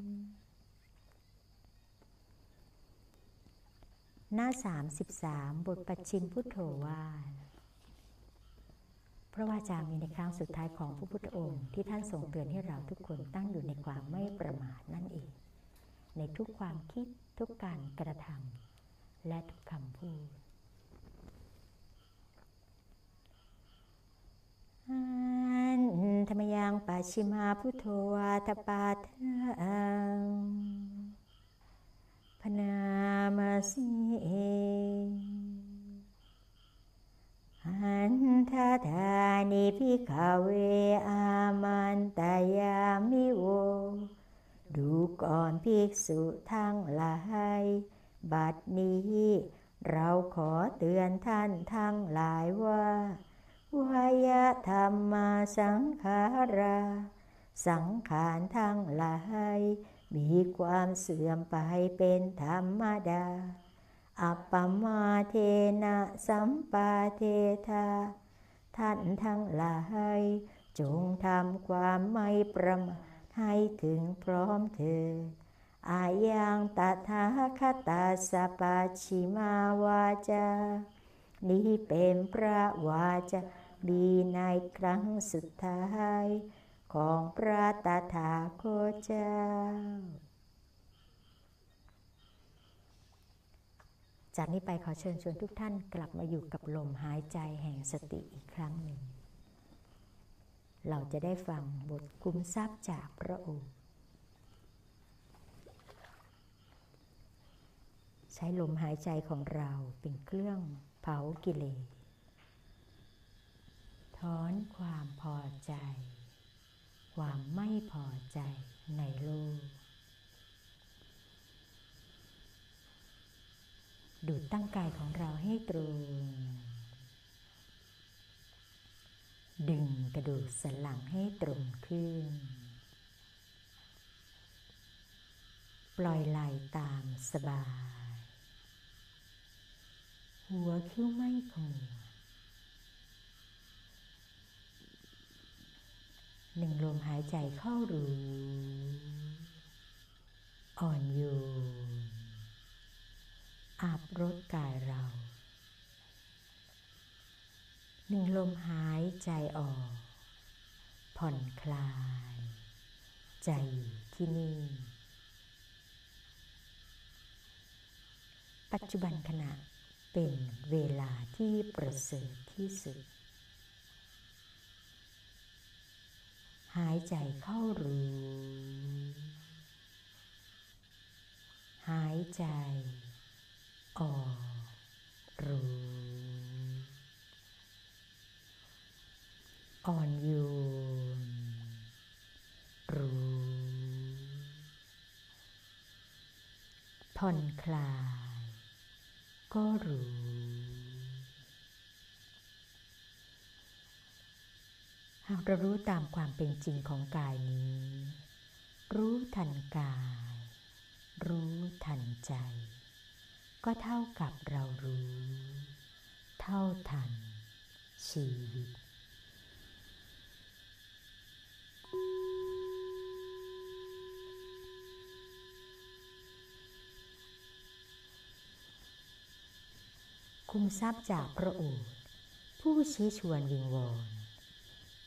หน้าสามสิบสามบทปัจฉิมพุทโธวาทพระวาจามีในครั้งสุดท้ายของพระพุทธองค์ที่ท่านทรงเตือนให้เราทุกคนตั้งอยู่ในความไม่ประมาทนั่นเองในทุกความคิดทุกการกระทำและทุกคำพูดธรรมยังปัจฉิมาพุทโธวาทปาทังพนามาสิเอหันทธานิภิกขเวอามันตายามิโวดูก่อนภิกษุทั้งหลายบัดนี้เราขอเตือนท่านทั้งหลายว่าวายธรรมาสังขาราสังขารทั้งหลายมีความเสื่อมไปเป็นธรรมดาอัปปมาเทนะสัมปาเทธาท่านทั้งหลายจงทำความไม่ประมาทให้ถึงพร้อมเถิดอายังตถาคตาสปัจฉิมาวาจานี้เป็นพระวาจามีในครั้งสุดท้ายของพระตถาคตเจ้าจากนี้ไปขอเชิญชวนทุกท่านกลับมาอยู่กับลมหายใจแห่งสติอีกครั้งหนึ่งเราจะได้ฟังบทคุ้มทรัพย์จากพระโอษฐ์ใช้ลมหายใจของเราเป็นเครื่องเผากิเลสถอนความพอใจความไม่พอใจในโลกดูดตั้งกายของเราให้ตรงดึงกระดูกสันหลังให้ตรงขึ้นปล่อยไหล่ตามสบายหัวคิ้วไม่ขมวดหนึ่งลมหายใจเข้ารู้อ่อนโยนอาบรดกายเราหนึ่งลมหายใจออกผ่อนคลายใจอยู่ที่นี่ปัจจุบันขณะเป็นเวลาที่ประเสริฐที่สุดหายใจเข้ารู้หายใจออกรู้อ่อนโยนรู้ผ่อนคลายก็รู้หากเรารู้ตามความเป็นจริงของกายนี้รู้ทันกายรู้ทันใจก็เท่ากับเรารู้เท่าทันชีวิตคุ้มทรัพย์จากพระโอษฐ์ผู้ชี้ชวนวิงวอน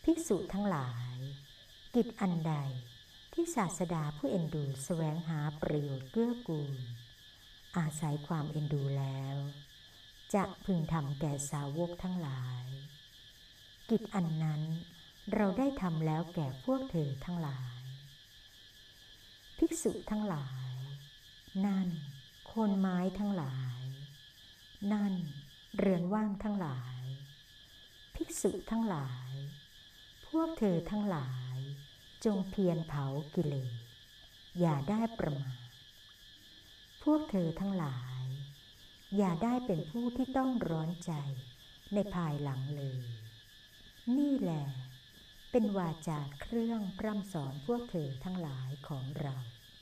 ภิกษุทั้งหลายกิจอันใดที่ศาสดาผู้เอ็นดูแสวงหาประโยชน์เกื้อกูลอาศัยความเอ็นดูแล้วจะพึงทำแก่สาวกทั้งหลายกิจอันนั้นเราได้ทำแล้วแก่พวกเธอทั้งหลายภิกษุทั้งหลายนั่นโคนไม้ทั้งหลายนั่นเรือนว่างทั้งหลายภิกษุทั้งหลายพวกเธอทั้งหลายจงเพียรเผากิเลสอย่าได้ประมาทพวกเธอทั้งหลายอย่าได้เป็นผู้ที่ต้องร้อนใจในภายหลังเลยนี่แหละเป็นวาจาเครื่องพร่ำสอนพวกเธอทั้งหลายของเรา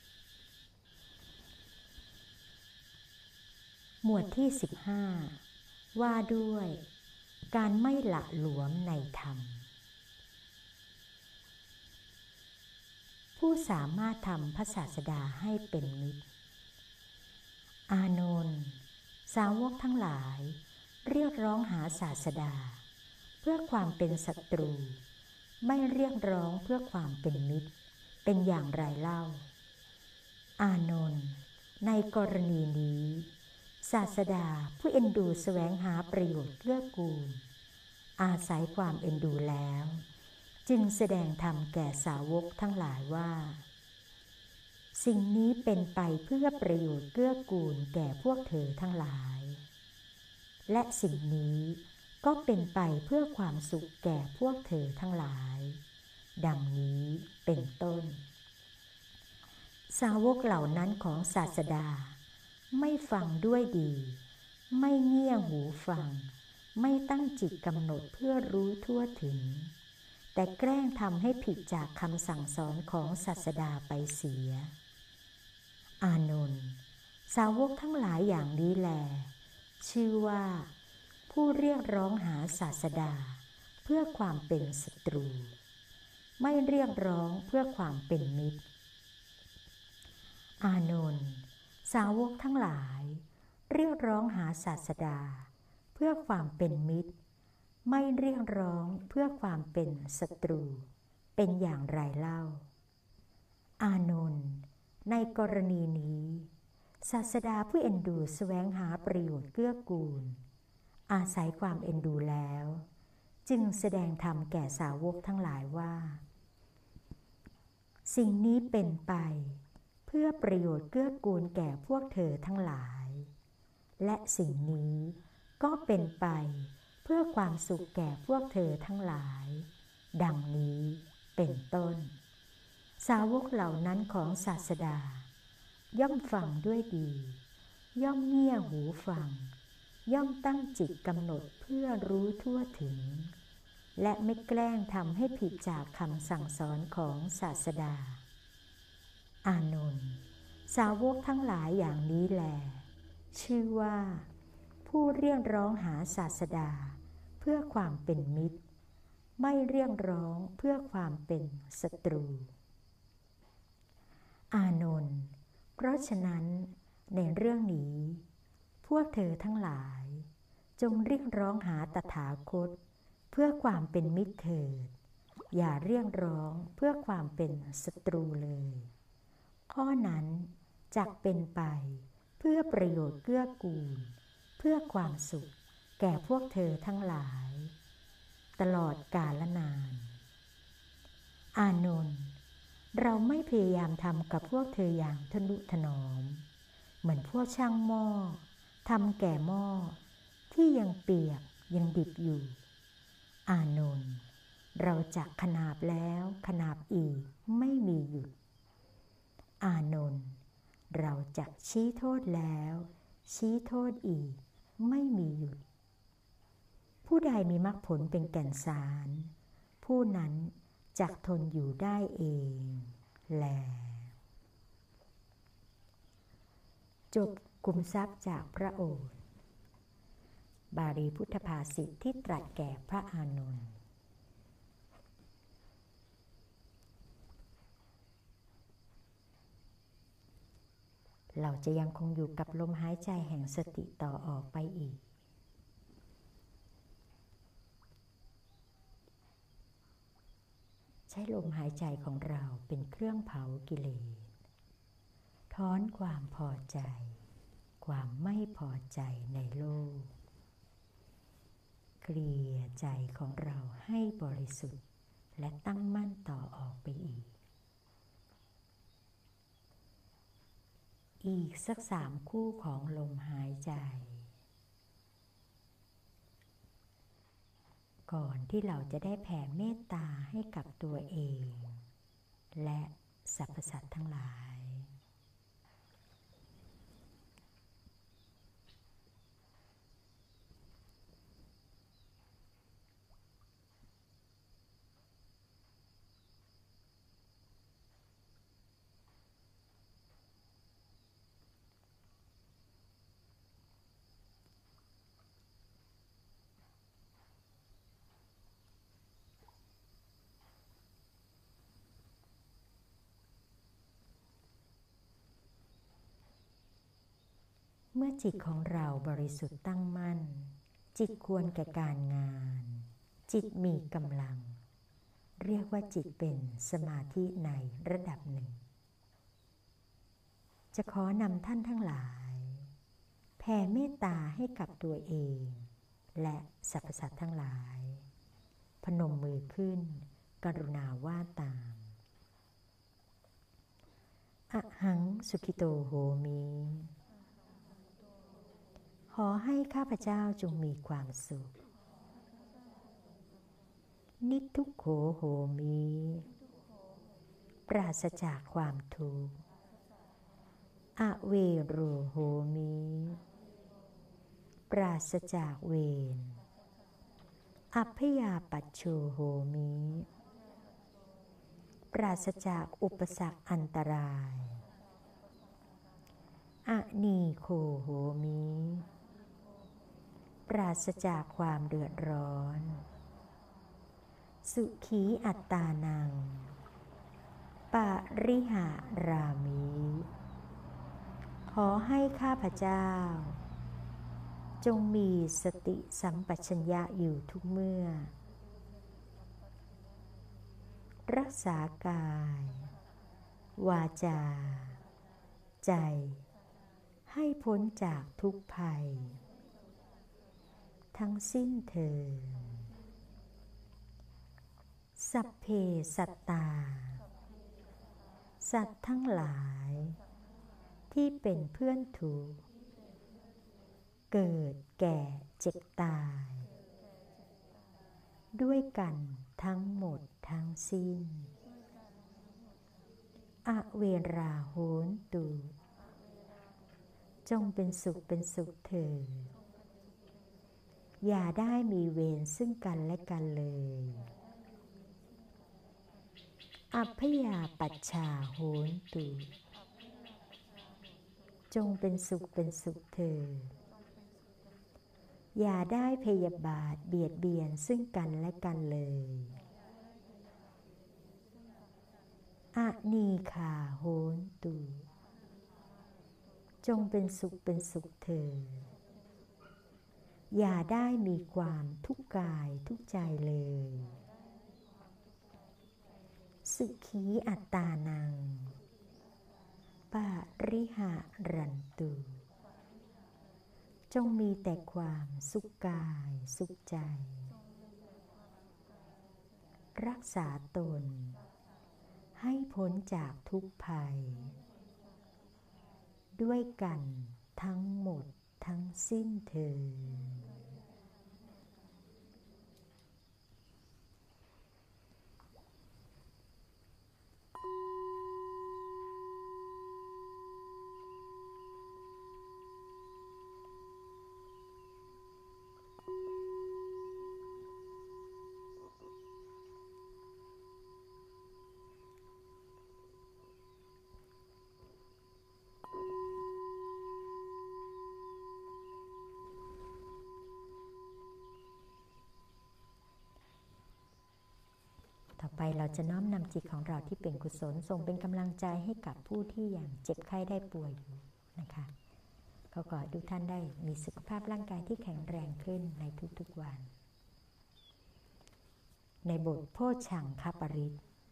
หมวดที่สิบห้าว่าด้วยการไม่หละหลวมในธรรมผู้สามารถทำพระศาสดาให้เป็นมิตรอานนท์สาวกทั้งหลายเรียกร้องหาศาสดาเพื่อความเป็นศัตรูไม่เรียกร้องเพื่อความเป็นมิตรเป็นอย่างไรเล่าอานนท์ในกรณีนี้ศาสดาผู้เอ็นดูแสวงหาประโยชน์เกื้อกูลอาศัยความเอ็นดูแล้วจึงแสดงธรรมแก่สาวกทั้งหลายว่าสิ่งนี้เป็นไปเพื่อประโยชน์เกื้อกูลแก่พวกเธอทั้งหลายและสิ่งนี้ก็เป็นไปเพื่อความสุขแก่พวกเธอทั้งหลายดังนี้เป็นต้นสาวกเหล่านั้นของศาสดาไม่ฟังด้วยดีไม่เงี่ยหูฟังไม่ตั้งจิตกำหนดเพื่อรู้ทั่วถึงแต่แกล้งทำให้ผิดจากคำสั่งสอนของศาสดาไปเสียอานนท์สาวกทั้งหลายอย่างนี้แลชื่อว่าผู้เรียกร้องหาศาสดาเพื่อความเป็นศัตรูไม่เรียกร้องเพื่อความเป็นมิตรอานนท์สาวกทั้งหลายเรียกร้องหาศาสดาเพื่อความเป็นมิตรไม่เรียกร้องเพื่อความเป็นศัตรูเป็นอย่างไรเล่าอานนท์ในกรณีนี้ศาสดาผู้เอ็นดูแสวงหาประโยชน์เกื้อกูลอาศัยความเอ็นดูแล้วจึงแสดงธรรมแก่สาวกทั้งหลายว่าสิ่งนี้เป็นไปเพื่อประโยชน์เกื้อกูลแก่พวกเธอทั้งหลายและสิ่งนี้ก็เป็นไปเพื่อความสุขแก่พวกเธอทั้งหลายดังนี้เป็นต้นสาวกเหล่านั้นของศาสดาย่อมฟังด้วยดีย่อมเงี่ยหูฟังย่อมตั้งจิตกำหนดเพื่อรู้ทั่วถึงและไม่แกล้งทำให้ผิดจากคำสั่งสอนของศาสดาอานนท์สาวกทั้งหลายอย่างนี้แลชื่อว่าผู้เรียกร้องหาศาสดาเพื่อความเป็นมิตรไม่เรียกร้องเพื่อความเป็นศัตรูอานนท์เพราะฉะนั้นในเรื่องนี้พวกเธอทั้งหลายจงเรียกร้องหาตถาคตเพื่อความเป็นมิตรเถิดอย่าเรียกร้องเพื่อความเป็นศัตรูเลยข้อนั้นจักเป็นไปเพื่อประโยชน์เกื้อกูลเพื่อความสุขแก่พวกเธอทั้งหลายตลอดกาลนานอานนท์เราไม่พยายามทำกับพวกเธออย่างทนุถนอมเหมือนพวกช่างหม้อทำแก่หม้อที่ยังเปียกยังดิบอยู่อานนท์เราจักขนาบแล้วขนาบอีกไม่มีหยุดอานนท์เราจักชี้โทษแล้วชี้โทษอีกไม่มีหยุดผู้ใดมีมรรคผลเป็นแก่นสารผู้นั้นจักทนอยู่ได้เองแลจบคุมทรัพย์จากพระโอษฐ์บาลีพุทธภาษิตที่ตรัสแก่พระอานนท์เราจะยังคงอยู่กับลมหายใจแห่งสติต่อออกไปอีกใช้ลมหายใจของเราเป็นเครื่องเผากิเลสถอนความพอใจความไม่พอใจในโลกเกลี่ยใจของเราให้บริสุทธิ์และตั้งมั่นต่อออกไปอีกอีกสักสามคู่ของลมหายใจก่อนที่เราจะได้แผ่เมตตาให้กับตัวเองและสรรพสัตว์ทั้งหลายเมื่อจิตของเราบริสุทธิ์ตั้งมั่นจิตควรแก่การงานจิตมีกำลังเรียกว่าจิตเป็นสมาธิในระดับหนึ่งจะขอนำท่านทั้งหลายแผ่เมตตาให้กับตัวเองและสรรพสัตว์ทั้งหลายพนมมือขึ้นกรุณาว่าตามอะหังสุขิโตโหมิขอให้ข้าพเจ้าจงมีความสุขนิทุกโขโหมิปราศจากความทุกข์อเวโรโหมิปราศจากเวรอัพยาปัชโชโหมิปราศจากอุปสรรคอันตรายอนีโคโหมิปราศจากความเดือดร้อนสุขีอัตตานังปาริหารามิขอให้ข้าพเจ้าจงมีสติสัมปชัญญะอยู่ทุกเมื่อรักษากายวาจาใจให้พ้นจากทุกภัยทั้งสิ้นเถิดสัพเพสัตตาสัตว์ทั้งหลายที่เป็นเพื่อนทุกข์เกิดแก่เจ็บตายด้วยกันทั้งหมดทั้งสิ้นอเวราโหนตุจงเป็นสุขเป็นสุขเถิดอย่าได้มีเวรซึ่งกันและกันเลยอัพยาปัชชาโหนตุจงเป็นสุขเป็นสุขเถิดอย่าได้พยาบาทเบียดเบียนซึ่งกันและกันเลยอนีคาโหนตุจงเป็นสุขเป็นสุขเถิดอย่าได้มีความทุกข์กายทุกข์ใจเลยสุขีอัตตานังปาริหารันตุจงมีแต่ความสุขกายสุขใจรักษาตนให้พ้นจากทุกภัยด้วยกันทั้งหมดทั้งสิ้นเถิดต่อไปเราจะน้อมนำจิตของเราที่เป็นกุศลส่งเป็นกำลังใจให้กับผู้ที่ยังเจ็บไข้ได้ป่วยอยู่นะคะก็ขอให้ทุกท่านได้มีสุขภาพร่างกายที่แข็งแรงขึ้นในทุกๆวันในบทโพชฌังคปริต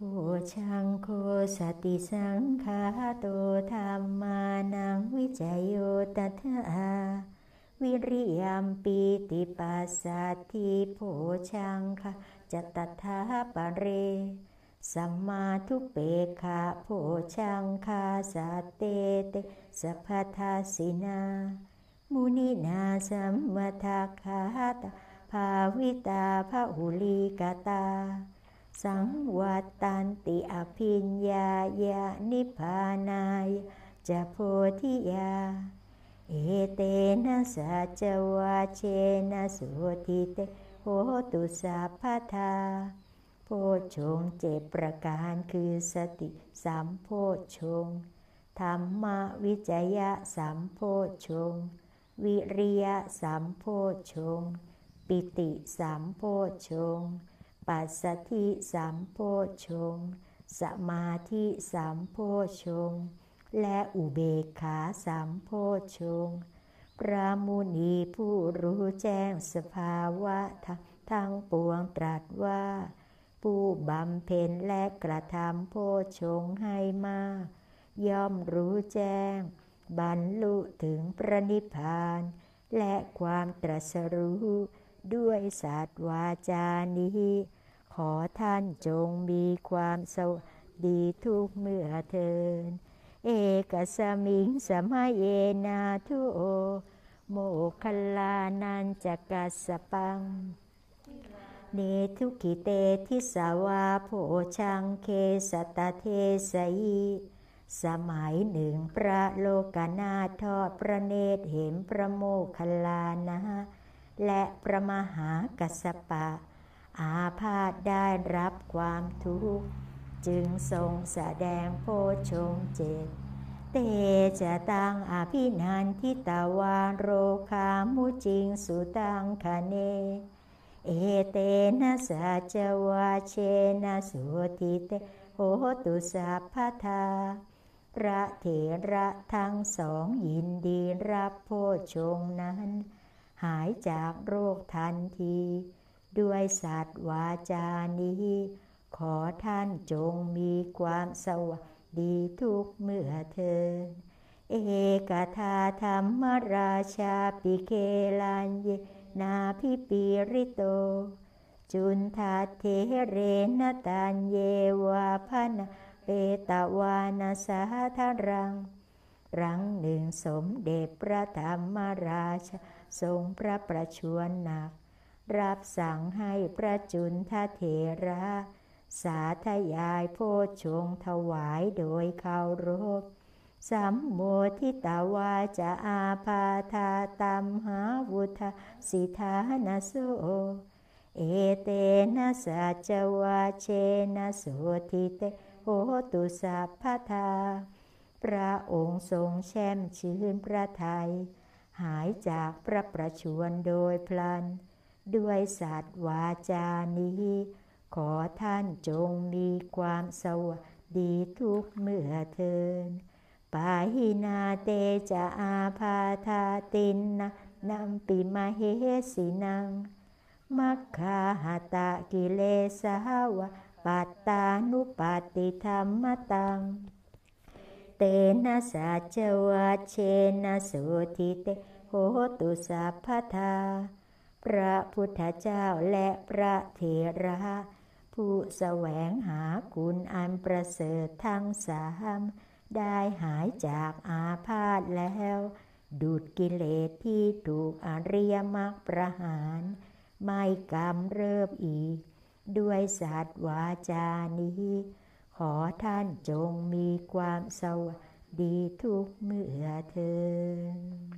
ชังโคสติสังฆาโตธัมมานังวิจโยตถาวิริยัมปีติปัสสัทธิโภชังคะจตถาปะเรสัมมาทุเปกขาโภชังคาสัตเตเตสัพพทัสสินามุนินาสัมมทัคขาตาภาวิตาภหุลีกตาสังวัตตันติอภิญญายานิพพานายจะโพธิยาเอเตนะสัจวาเชนะสุติเตโหตุสัพพทาโพชฌงค์เจ็ดประการคือสติสัมโพชฌงค์ธรรมวิจยะสัมโพชฌงค์วิริยะสัมโพชฌงค์ปิติสัมโพชฌงค์ปัสสัทธิสัมโพชฌงค์สมาธิสัมโพชฌงค์และอุเบกขาสัมโพชฌงค์พระมุนีผู้รู้แจ้งสภาวะทั้งปวงตรัสว่าผู้บำเพ็ญและกระทำโพชฌงค์ให้มากย่อมรู้แจ้งบรรลุถึงพระนิพพานและความตรัสรู้ด้วยสัตย์วาจานี้ขอท่านจงมีความสวัสดีทุกเมื่อเทินเอกสมิงสมัยเยนาทุโอโมคคัลลานันจกัสสปังเนทุกิเตทิสาวาโภชังเคสตเทสยิสมัยหนึ่งพระโลกนาถทอดพระเนตรเห็นพระโมคคัลลานะและพระมหากัสสปะอาพาธได้รับความทุกข์จึงทรงแสดงโพชฌงค์เจ็ดเตจะตังอภินันทิตาวาโรคามุจิงสุตังคเนเอเตนะสัจวาเชนะสุติเตโหตุสัพพทาพระเถระทั้งสองยินดีรับโพชฌงค์นั้นหายจากโรคทันทีด้วยสัตย์วาจานี้ขอท่านจงมีความสวัสดีทุกเมื่อเทินเอกทาธรรมราชาปิเคลันเยนาพิปิริโตจุนทัตเทเรนตันเยวาพนะเปตวานาสาธารังครั้งหนึ่งสมเด็จพระธรรมราชาทรงพระประชวรหนักรับสั่งให้พระจุนทเถระสาธยายโพชฌงค์ถวายโดยเคารพสัมโมทิตาวาจะอาพาธาตัมหาวุธสิทานาโสเอเตนะสัจวาเชนะโสทิเตโหตุสัพพทาพระองค์ทรงแช่มชื่นพระทัยหายจากพระประชวรโดยพลันด้วยสัตย์วาจานี้ขอท่านจงมีความสวัสดีทุกเมื่อเทินปาหินาเตจะอาพาธาตินนะนัมปิมาเหสินังมัคคาหตะกิเลสาวะปัตตานุปัตติธรรมตังเตนะสัจวาเชนะสุทิเตโหตุสัพพทาพระพุทธเจ้าและพระเถระผู้แสวงหาคุณอันประเสริฐทั้งสามได้หายจากอาพาธแล้วดุจกิเลสที่ถูกอริยมรรคประหารไม่กำเริบอีกด้วยสัตย์วาจานี้ขอท่านจงมีความสวัสดีทุกเมื่อเทิน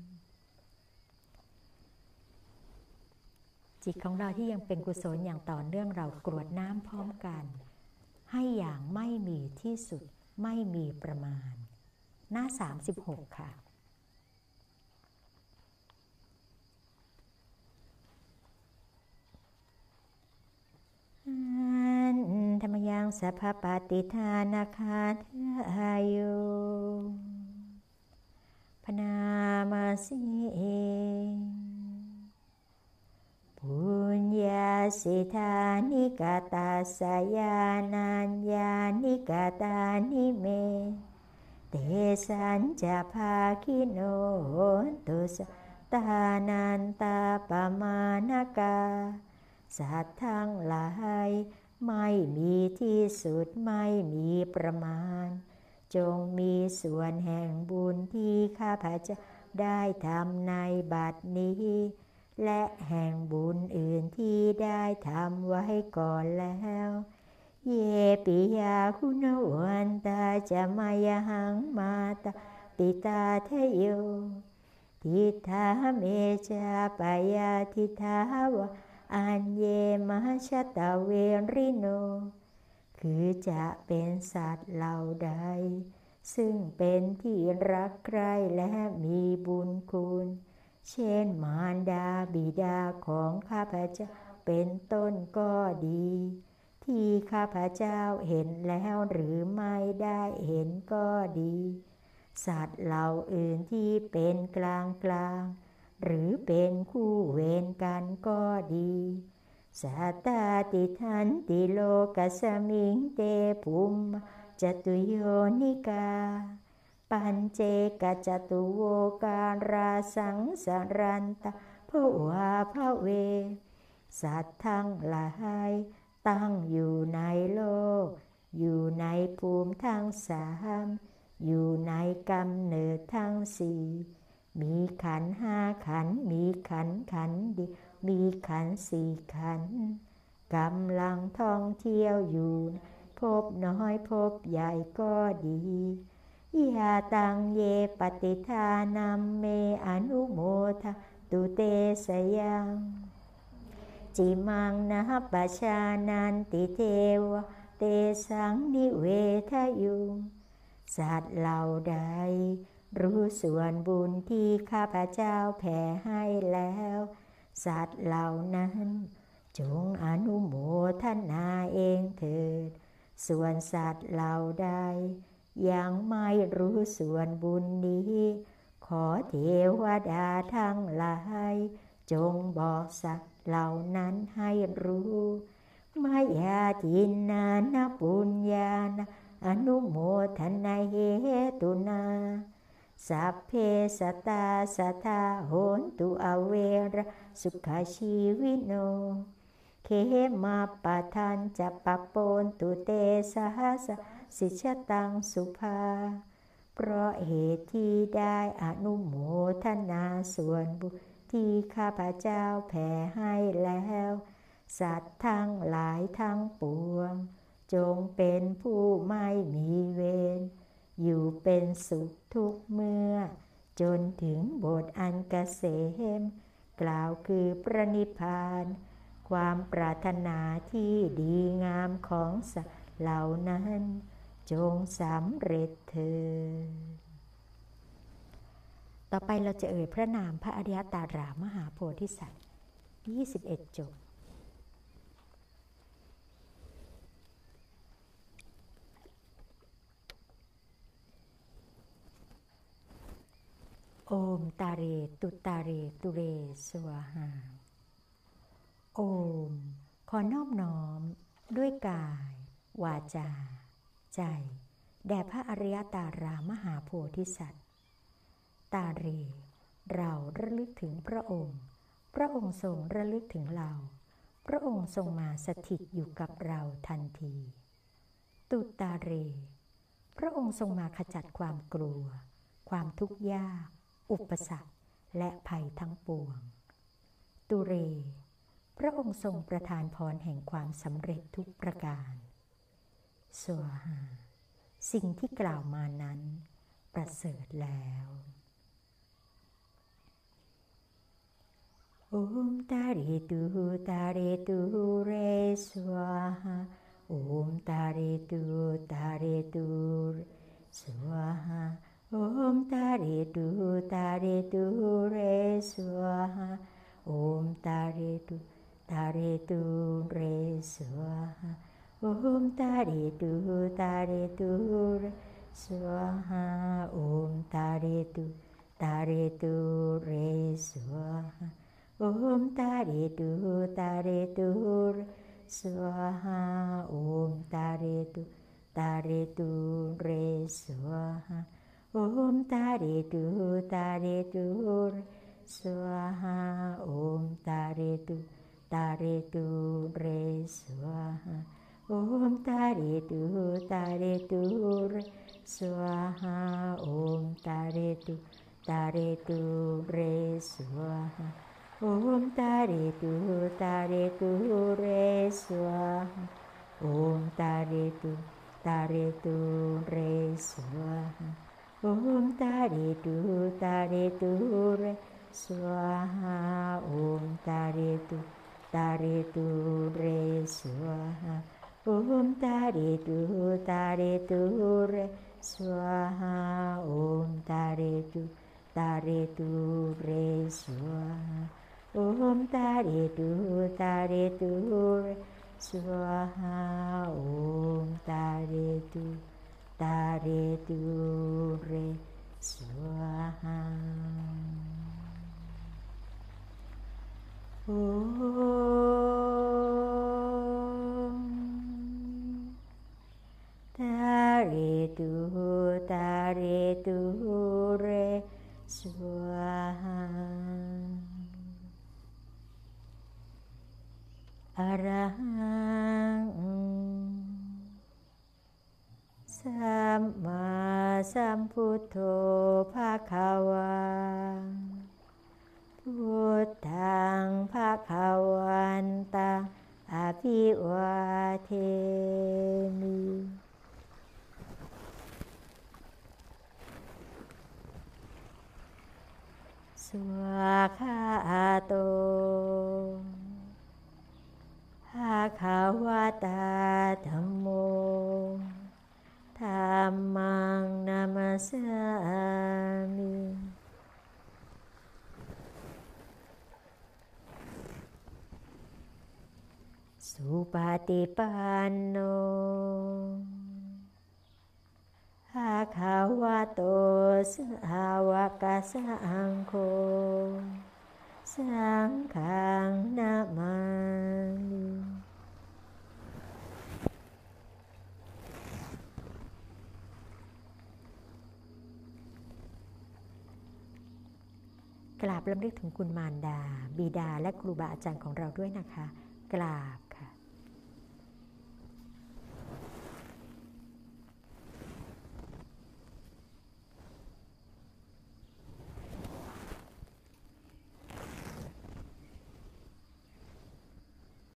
จิตของเราที่ยังเป็นกุศลอย่างต่อเนื่องเรากรวดน้ำพร้อมกันให้อย่างไม่มีที่สุดไม่มีประมาณหน้าสามสิบหกค่ะธรรมยังสัพพปฏิทานาคาทายุพนามาสีปุญญาสิทานิกาตาสยานัญญานิกาตานิเมเตสัญจะภาคิโนโหนตุสตานันตาปมานกาสัตว์ทั้งหลายไม่มีที่สุดไม่มีประมาณจงมีส่วนแห่งบุญที่ข้าพเจ้าได้ทำในบัดนี้และแห่งบุญอื่นที่ได้ทำไว้ก่อนแล้วเยปิยาคุณวันตาจะมายหังมาตาปิตาเทโยทิฏฐาเมจาปายาทิฏฐาวะอัญเยมชตเวริโนคือจะเป็นสัตว์เหล่าใดซึ่งเป็นที่รักใคร่และมีบุญคุณเช่นมารดาบิดาของข้าพเจ้าเป็นต้นก็ดีที่ข้าพเจ้าเห็นแล้วหรือไม่ได้เห็นก็ดีสัตว์เหล่าอื่นที่เป็นกลางกลางหรือเป็นคู่เวรกันก็ดีสัตตาติทันติโลกัสมิงเตภูมิจตุโยนิกาปัญเจกจตุโวการาสังสารันตภวาภเวสัตว์ทั้งหลายตั้งอยู่ในโลกอยู่ในภูมิทั้งสามอยู่ในกำเนิดทั้งสี่มีขันธ์ห้าขันธ์มีขันธ์ขันธ์เดียวมีขันธ์สี่ขันธ์กำลังท่องเที่ยวอยู่พบน้อยพบใหญ่ก็ดียาตังเยปฏิทานัมเมอนุโมทตุเตสยังจิมังนะปชานันติเทวะเตสังนิเวทยุงสัตว์เหล่าใดรู้ส่วนบุญที่ข้าพเจ้าแผ่ให้แล้วสัตว์เหล่านั้นจงอนุโมทนาเองเถิดส่วนสัตว์เหล่าใดยังไม่รู้ส่วนบุญนี้ขอเทวดาทั้งหลายจงบอกสัตว์เหล่านั้นให้รู้มายาทินนานะปุญญานะอนุโมทนาเหตุนาสัพเพสัตตาสัทธาโหนตุอเวระสุขชีวิโนเขมาปะทันจะปะปนตุเตสหัสสิชตังสุภาเพราะเหตุที่ได้อนุโมทนาส่วนบุญที่ข้าพเจ้าแผ่ให้แล้วสัตว์ทั้งหลายทั้งปวงจงเป็นผู้ไม่มีเวรอยู่เป็นสุขทุกเมื่อจนถึงบทอันเกษมกล่าวคือพระนิพพานความปรารถนาที่ดีงามของสัตว์เหล่านั้นจงสำเร็จเถิดต่อไปเราจะเอ่ยพระนามพระอริยตารามหาโพธิสัตว์ยี่สิบเอ็ดจบโอมตาเรตุตาเรตุเรสวาหาโอมขอนอบน้อมด้วยกายวาจาใจแด่พระอริยตารามหาโพธิสัตว์ตาเรเราระลึกถึงพระองค์พระองค์ทรงระลึกถึงเราพระองค์ทรงมาสถิตอยู่กับเราทันทีตุตาเรพระองค์ทรงมาขจัดความกลัวความทุกข์ยากอุปสรรคและภัยทั้งปวงตุเรพระองค์ทรงประทานพรแห่งความสำเร็จทุกประการสวาหาสิ่งที่กล่าวมานั้นประเสริฐแล้วโอมตาเรตุตาเรตุเรสวาหาโอมตาเรตุตาเรตุสวาหาโอมตาเรตุตาเรตุเรสวาหาโอมตาเรตุตาเรตุเรสวาหาโอมตาเรตุตาเรตุเรสวาหาโอมตาเรตุตาเรตุเรสวาหาโ Om Tare Tu Tare Tu Re Swaha. Om Tare Tu Tare Tu Re Swaha. Om Tare Tu Tare Tu Re Swaha. Om Tare Tu Tare Tu Re Swaha. Om Tare Tu Tare Tu Re Swaha. Om Tare Tu Tare Tu Re Swaha. Om Tare Tu Tare Tu Re Swaha. Om Tare Tu Tare Tu Re Swaha. Om Tare Tu Tare Tu Re Swaha. Om Tare Tu Tare Tu Re Swaha. Om Tare Tu Tare Tu Re Swaha. Om Tare Tu Tare Tu Re Swaha. Om Tare Tu Tare Tu Re Swaha. Om Tare Tu Tare Tu Re Swaha. Om Tare Tu Tare Tu Re Swaha. Arahang Samma Sambuddho Bhagava.พุทธังภคะวันตังอภิวาเทมิสวากขาโตภควตาธัมโมธัมมังนามัสสามิสุปฏิปันโนภควโตสาวกสังโฆสังฆังนะมามิกราบรำลึกถึงคุณมารดาบิดาและครูบาอาจารย์ของเราด้วยนะคะกราบค่ะ